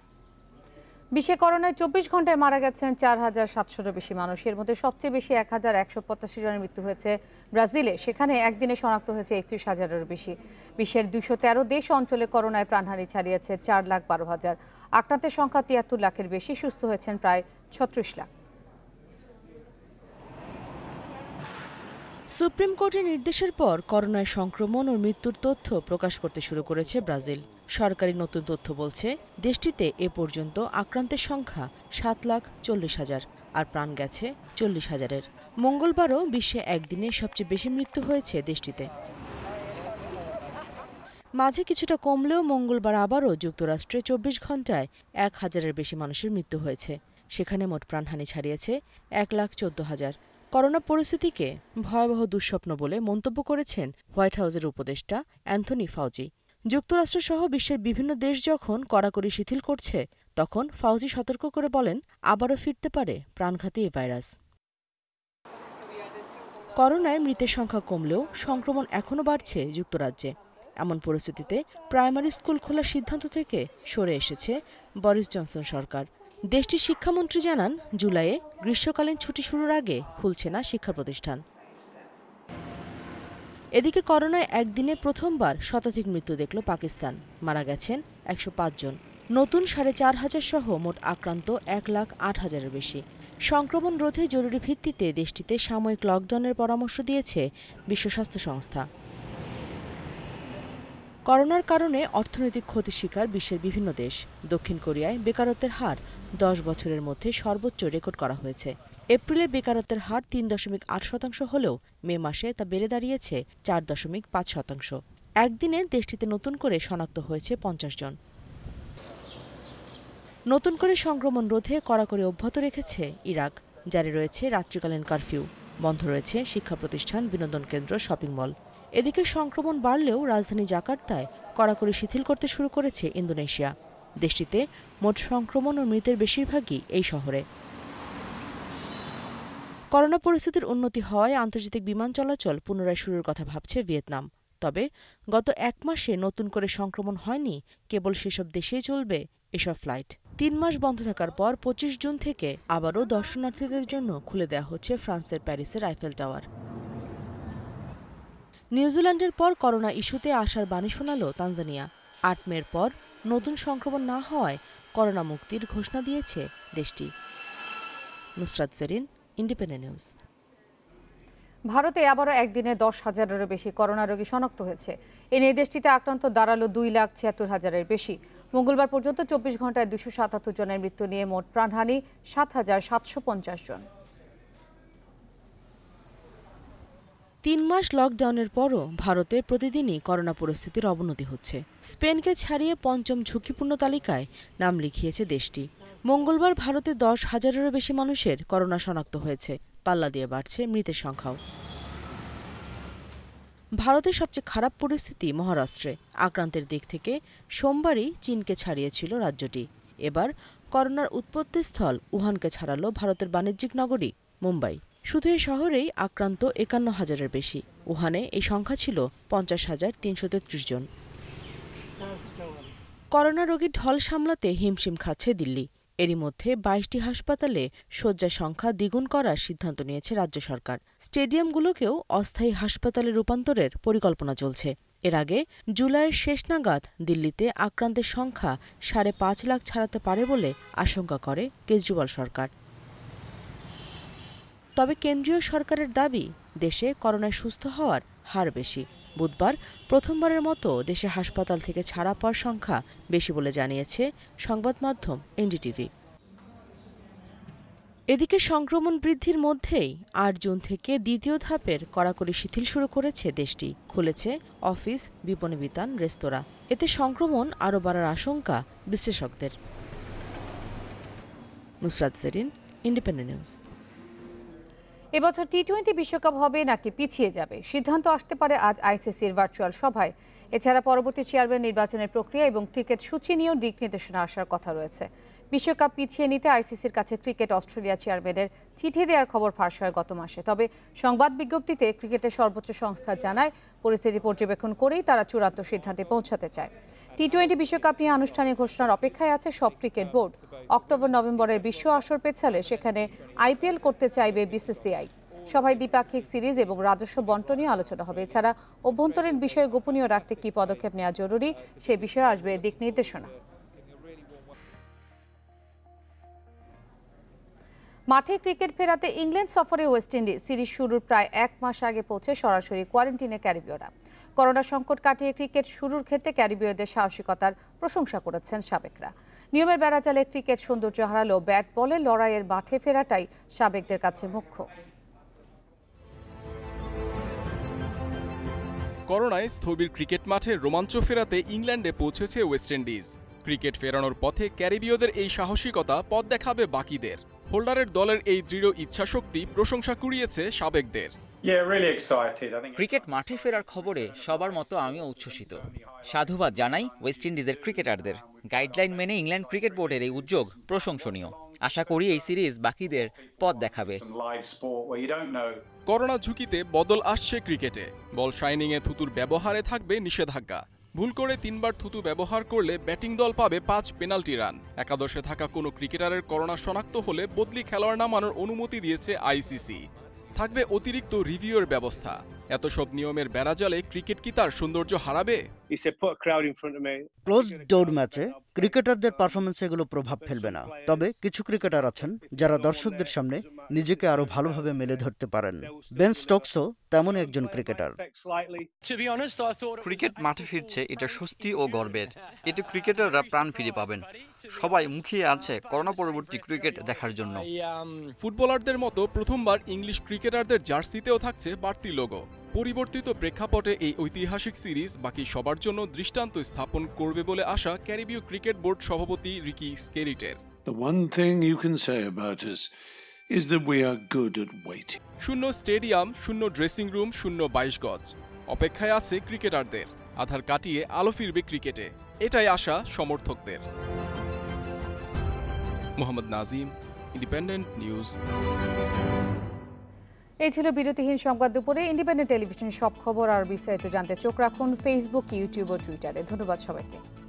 [SPEAKER 1] বিশ্বে করোনায় চব্বিশ ঘন্টায় মারা গেছেন চার হাজার সাতশোরও বেশি মানুষ। এর মধ্যে সবচেয়ে বেশি এক হাজার একশো পঁচাশি জনের মৃত্যু হয়েছে ব্রাজিলে। সেখানে একদিনে শনাক্ত হয়েছে একত্রিশ হাজারেরও বেশি। বিশ্বের দুশো তেরো দেশ অঞ্চলে করোনায় প্রাণহানি ছাড়িয়েছে চার লাখ বারো হাজার। আক্রান্তের সংখ্যা তিয়াত্তর লাখের বেশি। সুস্থ হয়েছেন প্রায় ছত্রিশ লাখ।
[SPEAKER 5] সুপ্রিম কোর্টের নির্দেশের পর করোনায় সংক্রমণ ও মৃত্যুর তথ্য প্রকাশ করতে শুরু করেছে ব্রাজিল। সরকারি নতুন তথ্য বলছে দেশটিতে এ পর্যন্ত আক্রান্তের সংখ্যা সাত লাখ চল্লিশ হাজার আর প্রাণ গেছে চল্লিশ হাজারের। মঙ্গলবারও বিশ্বে একদিনে সবচেয়ে বেশি মৃত্যু হয়েছে দেশটিতে। মাঝে কিছুটা কমলেও মঙ্গলবার আবারও যুক্তরাষ্ট্রে চব্বিশ ঘন্টায় এক হাজারের বেশি মানুষের মৃত্যু হয়েছে। সেখানে মোট প্রাণহানি ছাড়িয়েছে এক লাখ চোদ্দ হাজার। করোনা পরিস্থিতিকে ভয়াবহ দুঃস্বপ্ন বলে মন্তব্য করেছেন হোয়াইট হাউসের উপদেষ্টা অ্যান্থনি ফাউচি। যুক্তরাষ্ট্রসহ বিশ্বের বিভিন্ন দেশ যখন কড়াকড়ি শিথিল করছে, তখন ফাউচি সতর্ক করে বলেন আবারও ফিরতে পারে প্রাণঘাতী এ ভাইরাস। করোনায় মৃতের সংখ্যা কমলেও সংক্রমণ এখনও বাড়ছে যুক্তরাজ্যে। এমন পরিস্থিতিতে প্রাইমারি স্কুল খোলার সিদ্ধান্ত থেকে সরে এসেছে বরিস জনসন সরকার। দেশটির শিক্ষামন্ত্রী জানান, জুলাইয়ে গ্রীষ্মকালীন ছুটি শুরুর আগে খুলছে না শিক্ষা প্রতিষ্ঠান। এদিকে করোনায় একদিনে প্রথমবার শতাধিক মৃত্যু দেখল পাকিস্তান। মারা গেছেন একশো পাঁচ জন। নতুন সাড়ে চার হাজার সহ মোট আক্রান্ত এক লাখ আট হাজারের বেশি। সংক্রমণ রোধে জরুরি ভিত্তিতে দেশটিতে সাময়িক লকডাউনের পরামর্শ দিয়েছে বিশ্ব স্বাস্থ্য সংস্থা। করোনার কারণে অর্থনৈতিক ক্ষতির শিকার বিশ্বের বিভিন্ন দেশ। দক্ষিণ কোরিয়ায় বেকারত্বের হার দশ বছরের মধ্যে সর্বোচ্চ রেকর্ড করা হয়েছে। এপ্রিলে বেকারত্বের হার তিন দশমিক আট শতাংশ হলেও মে মাসে তা বেড়ে দাঁড়িয়েছে চার দশমিক পাঁচ শতাংশ। একদিনে দেশটিতে নতুন করে শনাক্ত হয়েছে পঞ্চাশ জন। নতুন করে সংক্রমণ রোধে কড়াকড়ি অব্যাহত রেখেছে ইরাক। জারি রয়েছে রাত্রিকালীন কারফিউ। বন্ধ রয়েছে শিক্ষা প্রতিষ্ঠান, বিনোদন কেন্দ্র, শপিং মল। এদিকে সংক্রমণ বাড়লেও রাজধানী জাকার্তায় কড়াকড়ি শিথিল করতে শুরু করেছে ইন্দোনেশিয়া। দেশটিতে মোট সংক্রমণ ও মৃতের বেশিরভাগই এই শহরে। করোনা পরিস্থিতির উন্নতি হওয়ায় আন্তর্জাতিক বিমান চলাচল পুনরায় শুরুর কথা ভাবছে ভিয়েতনাম। তবে গত এক মাসে নতুন করে সংক্রমণ হয়নি, কেবল সেসব দেশেই চলবে এসব ফ্লাইট। তিন মাস বন্ধ থাকার পর পঁচিশ জুন থেকে আবারও দর্শনার্থীদের জন্য খুলে দেওয়া হচ্ছে ফ্রান্সের প্যারিসের আইফেল টাওয়ার। নিউজিল্যান্ডের পর করোনা ইস্যুতে আশার বাণী শোনাল তানজানিয়া। আট মের পর নতুন সংক্রমণ না হওয়ায় করোনা মুক্তির ঘোষণা দিয়েছে দেশটি। Nusrat Jerin, Independent News.
[SPEAKER 1] ভারতে আবারও একদিনে দশ হাজারেরও বেশি করোনা রোগী শনাক্ত হয়েছে। এ নিয়ে দেশটিতে আক্রান্ত দাঁড়ালো দুই লাখ ছিয়াত্তর হাজারের বেশি। মঙ্গলবার পর্যন্ত চব্বিশ ঘন্টায় দুশো সাতাত্তর জনের মৃত্যু নিয়ে মোট প্রাণহানি সাত হাজার সাতশো পঞ্চাশ জন।
[SPEAKER 5] তিন মাস লকডাউনের পরও ভারতে প্রতিদিনই করোনা পরিস্থিতির অবনতি হচ্ছে। স্পেনকে ছাড়িয়ে পঞ্চম ঝুঁকিপূর্ণ তালিকায় নাম লিখিয়েছে দেশটি। মঙ্গলবার ভারতে দশ হাজারেরও বেশি মানুষের করোনা শনাক্ত হয়েছে। পাল্লা দিয়ে বাড়ছে মৃতের সংখ্যাও। ভারতের সবচেয়ে খারাপ পরিস্থিতি মহারাষ্ট্রে। আক্রান্তের দিক থেকে সোমবারই চীনকে ছাড়িয়েছিল রাজ্যটি। এবার করোনার উৎপত্তিস্থল উহানকে ছাড়ালো ভারতের বাণিজ্যিক নগরী মুম্বাই। শুধু এই শহরেই আক্রান্ত একান্ন হাজারের বেশি। উহানে এই সংখ্যা ছিল পঞ্চাশ হাজার তিনশো তেত্রিশ জন। করোনা রোগীর ঢল সামলাতে হিমশিম খাচ্ছে দিল্লি। এরই মধ্যে বাইশটি হাসপাতালে শয্যা সংখ্যা দ্বিগুণ করার সিদ্ধান্ত নিয়েছে রাজ্য সরকার। স্টেডিয়ামগুলোকেও অস্থায়ী হাসপাতালে রূপান্তরের পরিকল্পনা চলছে। এর আগে জুলাইয়ের শেষ নাগাদ দিল্লিতে আক্রান্তের সংখ্যা সাড়ে পাঁচ লাখ ছাড়াতে পারে বলে আশঙ্কা করে কেজরিওয়াল সরকার। তবে কেন্দ্রীয় সরকারের দাবি, দেশে করোনায় সুস্থ হওয়ার হার বেশি। বুধবার প্রথমবারের মতো দেশে হাসপাতাল থেকে ছাড়া পাওয়ার সংখ্যা বেশি বলে জানিয়েছে সংবাদ মাধ্যম এনডিটিভি। এদিকে সংক্রমণ বৃদ্ধির মধ্যেই আট জুন থেকে দ্বিতীয় ধাপের কড়াকড়ি শিথিল শুরু করেছে দেশটি। খুলেছে অফিস, বিপণী বিতান, রেস্তোরাঁ। এতে সংক্রমণ আরও বাড়ার আশঙ্কা বিশ্লেষকদের। Nusrat Jerin, Independent News.
[SPEAKER 1] এবছর টি টোয়েন্টি বিশ্বকাপ হবে নাকি পিছিয়ে যাবে, সিদ্ধান্ত আসতে পারে আজ আইসিসির ভার্চুয়াল সভায়। এছাড়া পরবর্তী চেয়ারম্যান নির্বাচনের প্রক্রিয়া এবং ক্রিকেট সূচি নিয়েও দিক নির্দেশনা আসার কথা রয়েছে। বিশ্বকাপ পিছিয়ে নিতে আইসিসির কাছে ক্রিকেট অস্ট্রেলিয়া চেয়ারম্যানের চিঠি দেওয়ার খবর ফাঁস হয় গত মাসে। তবে সংবাদ বিজ্ঞপ্তিতে ক্রিকেটের সর্বোচ্চ সংস্থা জানায়, পরিস্থিতি পর্যবেক্ষণ করেই তারা চূড়ান্ত সিদ্ধান্তে পৌঁছাতে চায়। টি টোয়েন্টি বিশ্বকাপ নিয়ে আনুষ্ঠানিক ঘোষণার অপেক্ষায় আছে সব ক্রিকেট বোর্ড। অক্টোবর নভেম্বরের বিশ্ব আসর পেছালে সেখানে আইপিএল করতে চাইবে বিসিসিআই। সভায় দ্বিপাক্ষিক সিরিজ এবং রাজস্ব বন্টন নিয়ে আলোচনা হবে। এছাড়া অভ্যন্তরীণ বিষয়ে গোপনীয় রাখতে কী পদক্ষেপ নেওয়া জরুরি সে বিষয়ে আসবে দিক নির্দেশনা। মাঠে ক্রিকেট ফেরাতে ইংল্যান্ড সফরে ওয়েস্ট ইন্ডিজ সিরিজ শুরুর প্রায় এক মাস আগে পৌঁছে সরাসরি কোয়ারেন্টিনে ক্যারিবীয়রা। করোনা সংকট কাটিয়ে ক্রিকেট শুরুর ক্ষেত্রে ক্যারিবীয়দের সাহসিকতার প্রশংসা করেছেন সাবেকরা। নিয়মের বেড়াজালে ক্রিকেট সৌন্দর্য হারালেও ব্যাট বলের লড়াইয়ের মাঠে ফেরাটাই সাবেকদের কাছে মুখ্য।
[SPEAKER 14] করোনায় স্থবির ক্রিকেট মাঠে রোমাঞ্চ ফেরাতে ইংল্যান্ডে পৌঁছেছে ওয়েস্ট ইন্ডিজ। ক্রিকেট ফেরানোর পথে ক্যারিবীয়দের এই সাহসিকতা পথ দেখাবে বাকিদের। হোল্ডারের দলের এই দৃঢ় ইচ্ছাশক্তি প্রশংসা কুড়িয়েছে সাবেকদের।
[SPEAKER 15] ক্রিকেট মাঠে ফেরার খবরে সবার মতো আমিও উচ্ছ্বসিত। সাধুবাদ জানাই ওয়েস্ট ইন্ডিজের ক্রিকেটারদের। গাইডলাইন মেনে ইংল্যান্ড ক্রিকেট বোর্ডের এই উদ্যোগ প্রশংসনীয়। আশা করি এই সিরিজ বাকিদের পথ দেখাবে।
[SPEAKER 14] করোনা ঝুঁকিতে বদল আসছে ক্রিকেটে। বল শাইনিংয়ে থুতুর ব্যবহারে থাকবে নিষেধাজ্ঞা। ভুল করে তিনবার থুতু ব্যবহার করলে ব্যাটিং দল পাবে পাঁচ পেনাল্টি রান। একাদশে থাকা কোনো ক্রিকেটারের করোনা শনাক্ত হলে বদলি খেলোয়াড় নামানোর অনুমতি দিয়েছে আইসিসি। থাকবে অতিরিক্ত রিভিউয়ের ব্যবস্থা। এত সব নিয়মের বেড়াজালে ক্রিকেট কি তার সৌন্দর্য হারাবে?
[SPEAKER 16] ক্লোজ ডোর ম্যাচে ক্রিকেটারদের পারফরমেন্স এগুলো প্রভাব ফেলবে না, তবে কিছু ক্রিকেটার আছেন যারা দর্শকদের সামনে নিজেকে আরো ভালোভাবে মেলে ধরতে পারেন। বেন স্টোকসও তেমন একজন ক্রিকেটার।
[SPEAKER 17] ক্রিকেট মাঠে ফিরছে, এটা স্বস্তি ও গর্বের। এতে ক্রিকেটাররা প্রাণ ফিরে পাবেন। সবাই মুখিয়ে আছে করোনা পরবর্তী ক্রিকেট দেখার জন্য।
[SPEAKER 14] ফুটবলারদের মতো প্রথমবার ইংলিশ ক্রিকেটারদের জার্সিতেও থাকছে বাড়তি লোগো। পরিবর্তিত প্রেক্ষাপটে এই ঐতিহাসিক সিরিজ বাকি সবার জন্য দৃষ্টান্ত স্থাপন করবে বলে আশা ক্যারিবীয় ক্রিকেট বোর্ড সভাপতি রিকি স্কেরিটের। শূন্য স্টেডিয়াম, শূন্য ড্রেসিং রুম, শূন্য বাইশ গজ। অপেক্ষায় আছে ক্রিকেটারদের। আধার কাটিয়ে আলো ফিরবে ক্রিকেটে, এটাই আশা সমর্থকদের। Mohammad Nazim, Independent News.
[SPEAKER 1] এই ছিল বিরতিহীন সংবাদ দুপুরে। ইন্ডিপেন্ডেন্ট টেলিভিশনের সব খবর আর বিস্তারিত জানতে চোখ রাখুন ফেসবুক, ইউটিউব ও টুইটারে। ধন্যবাদ সবাইকে।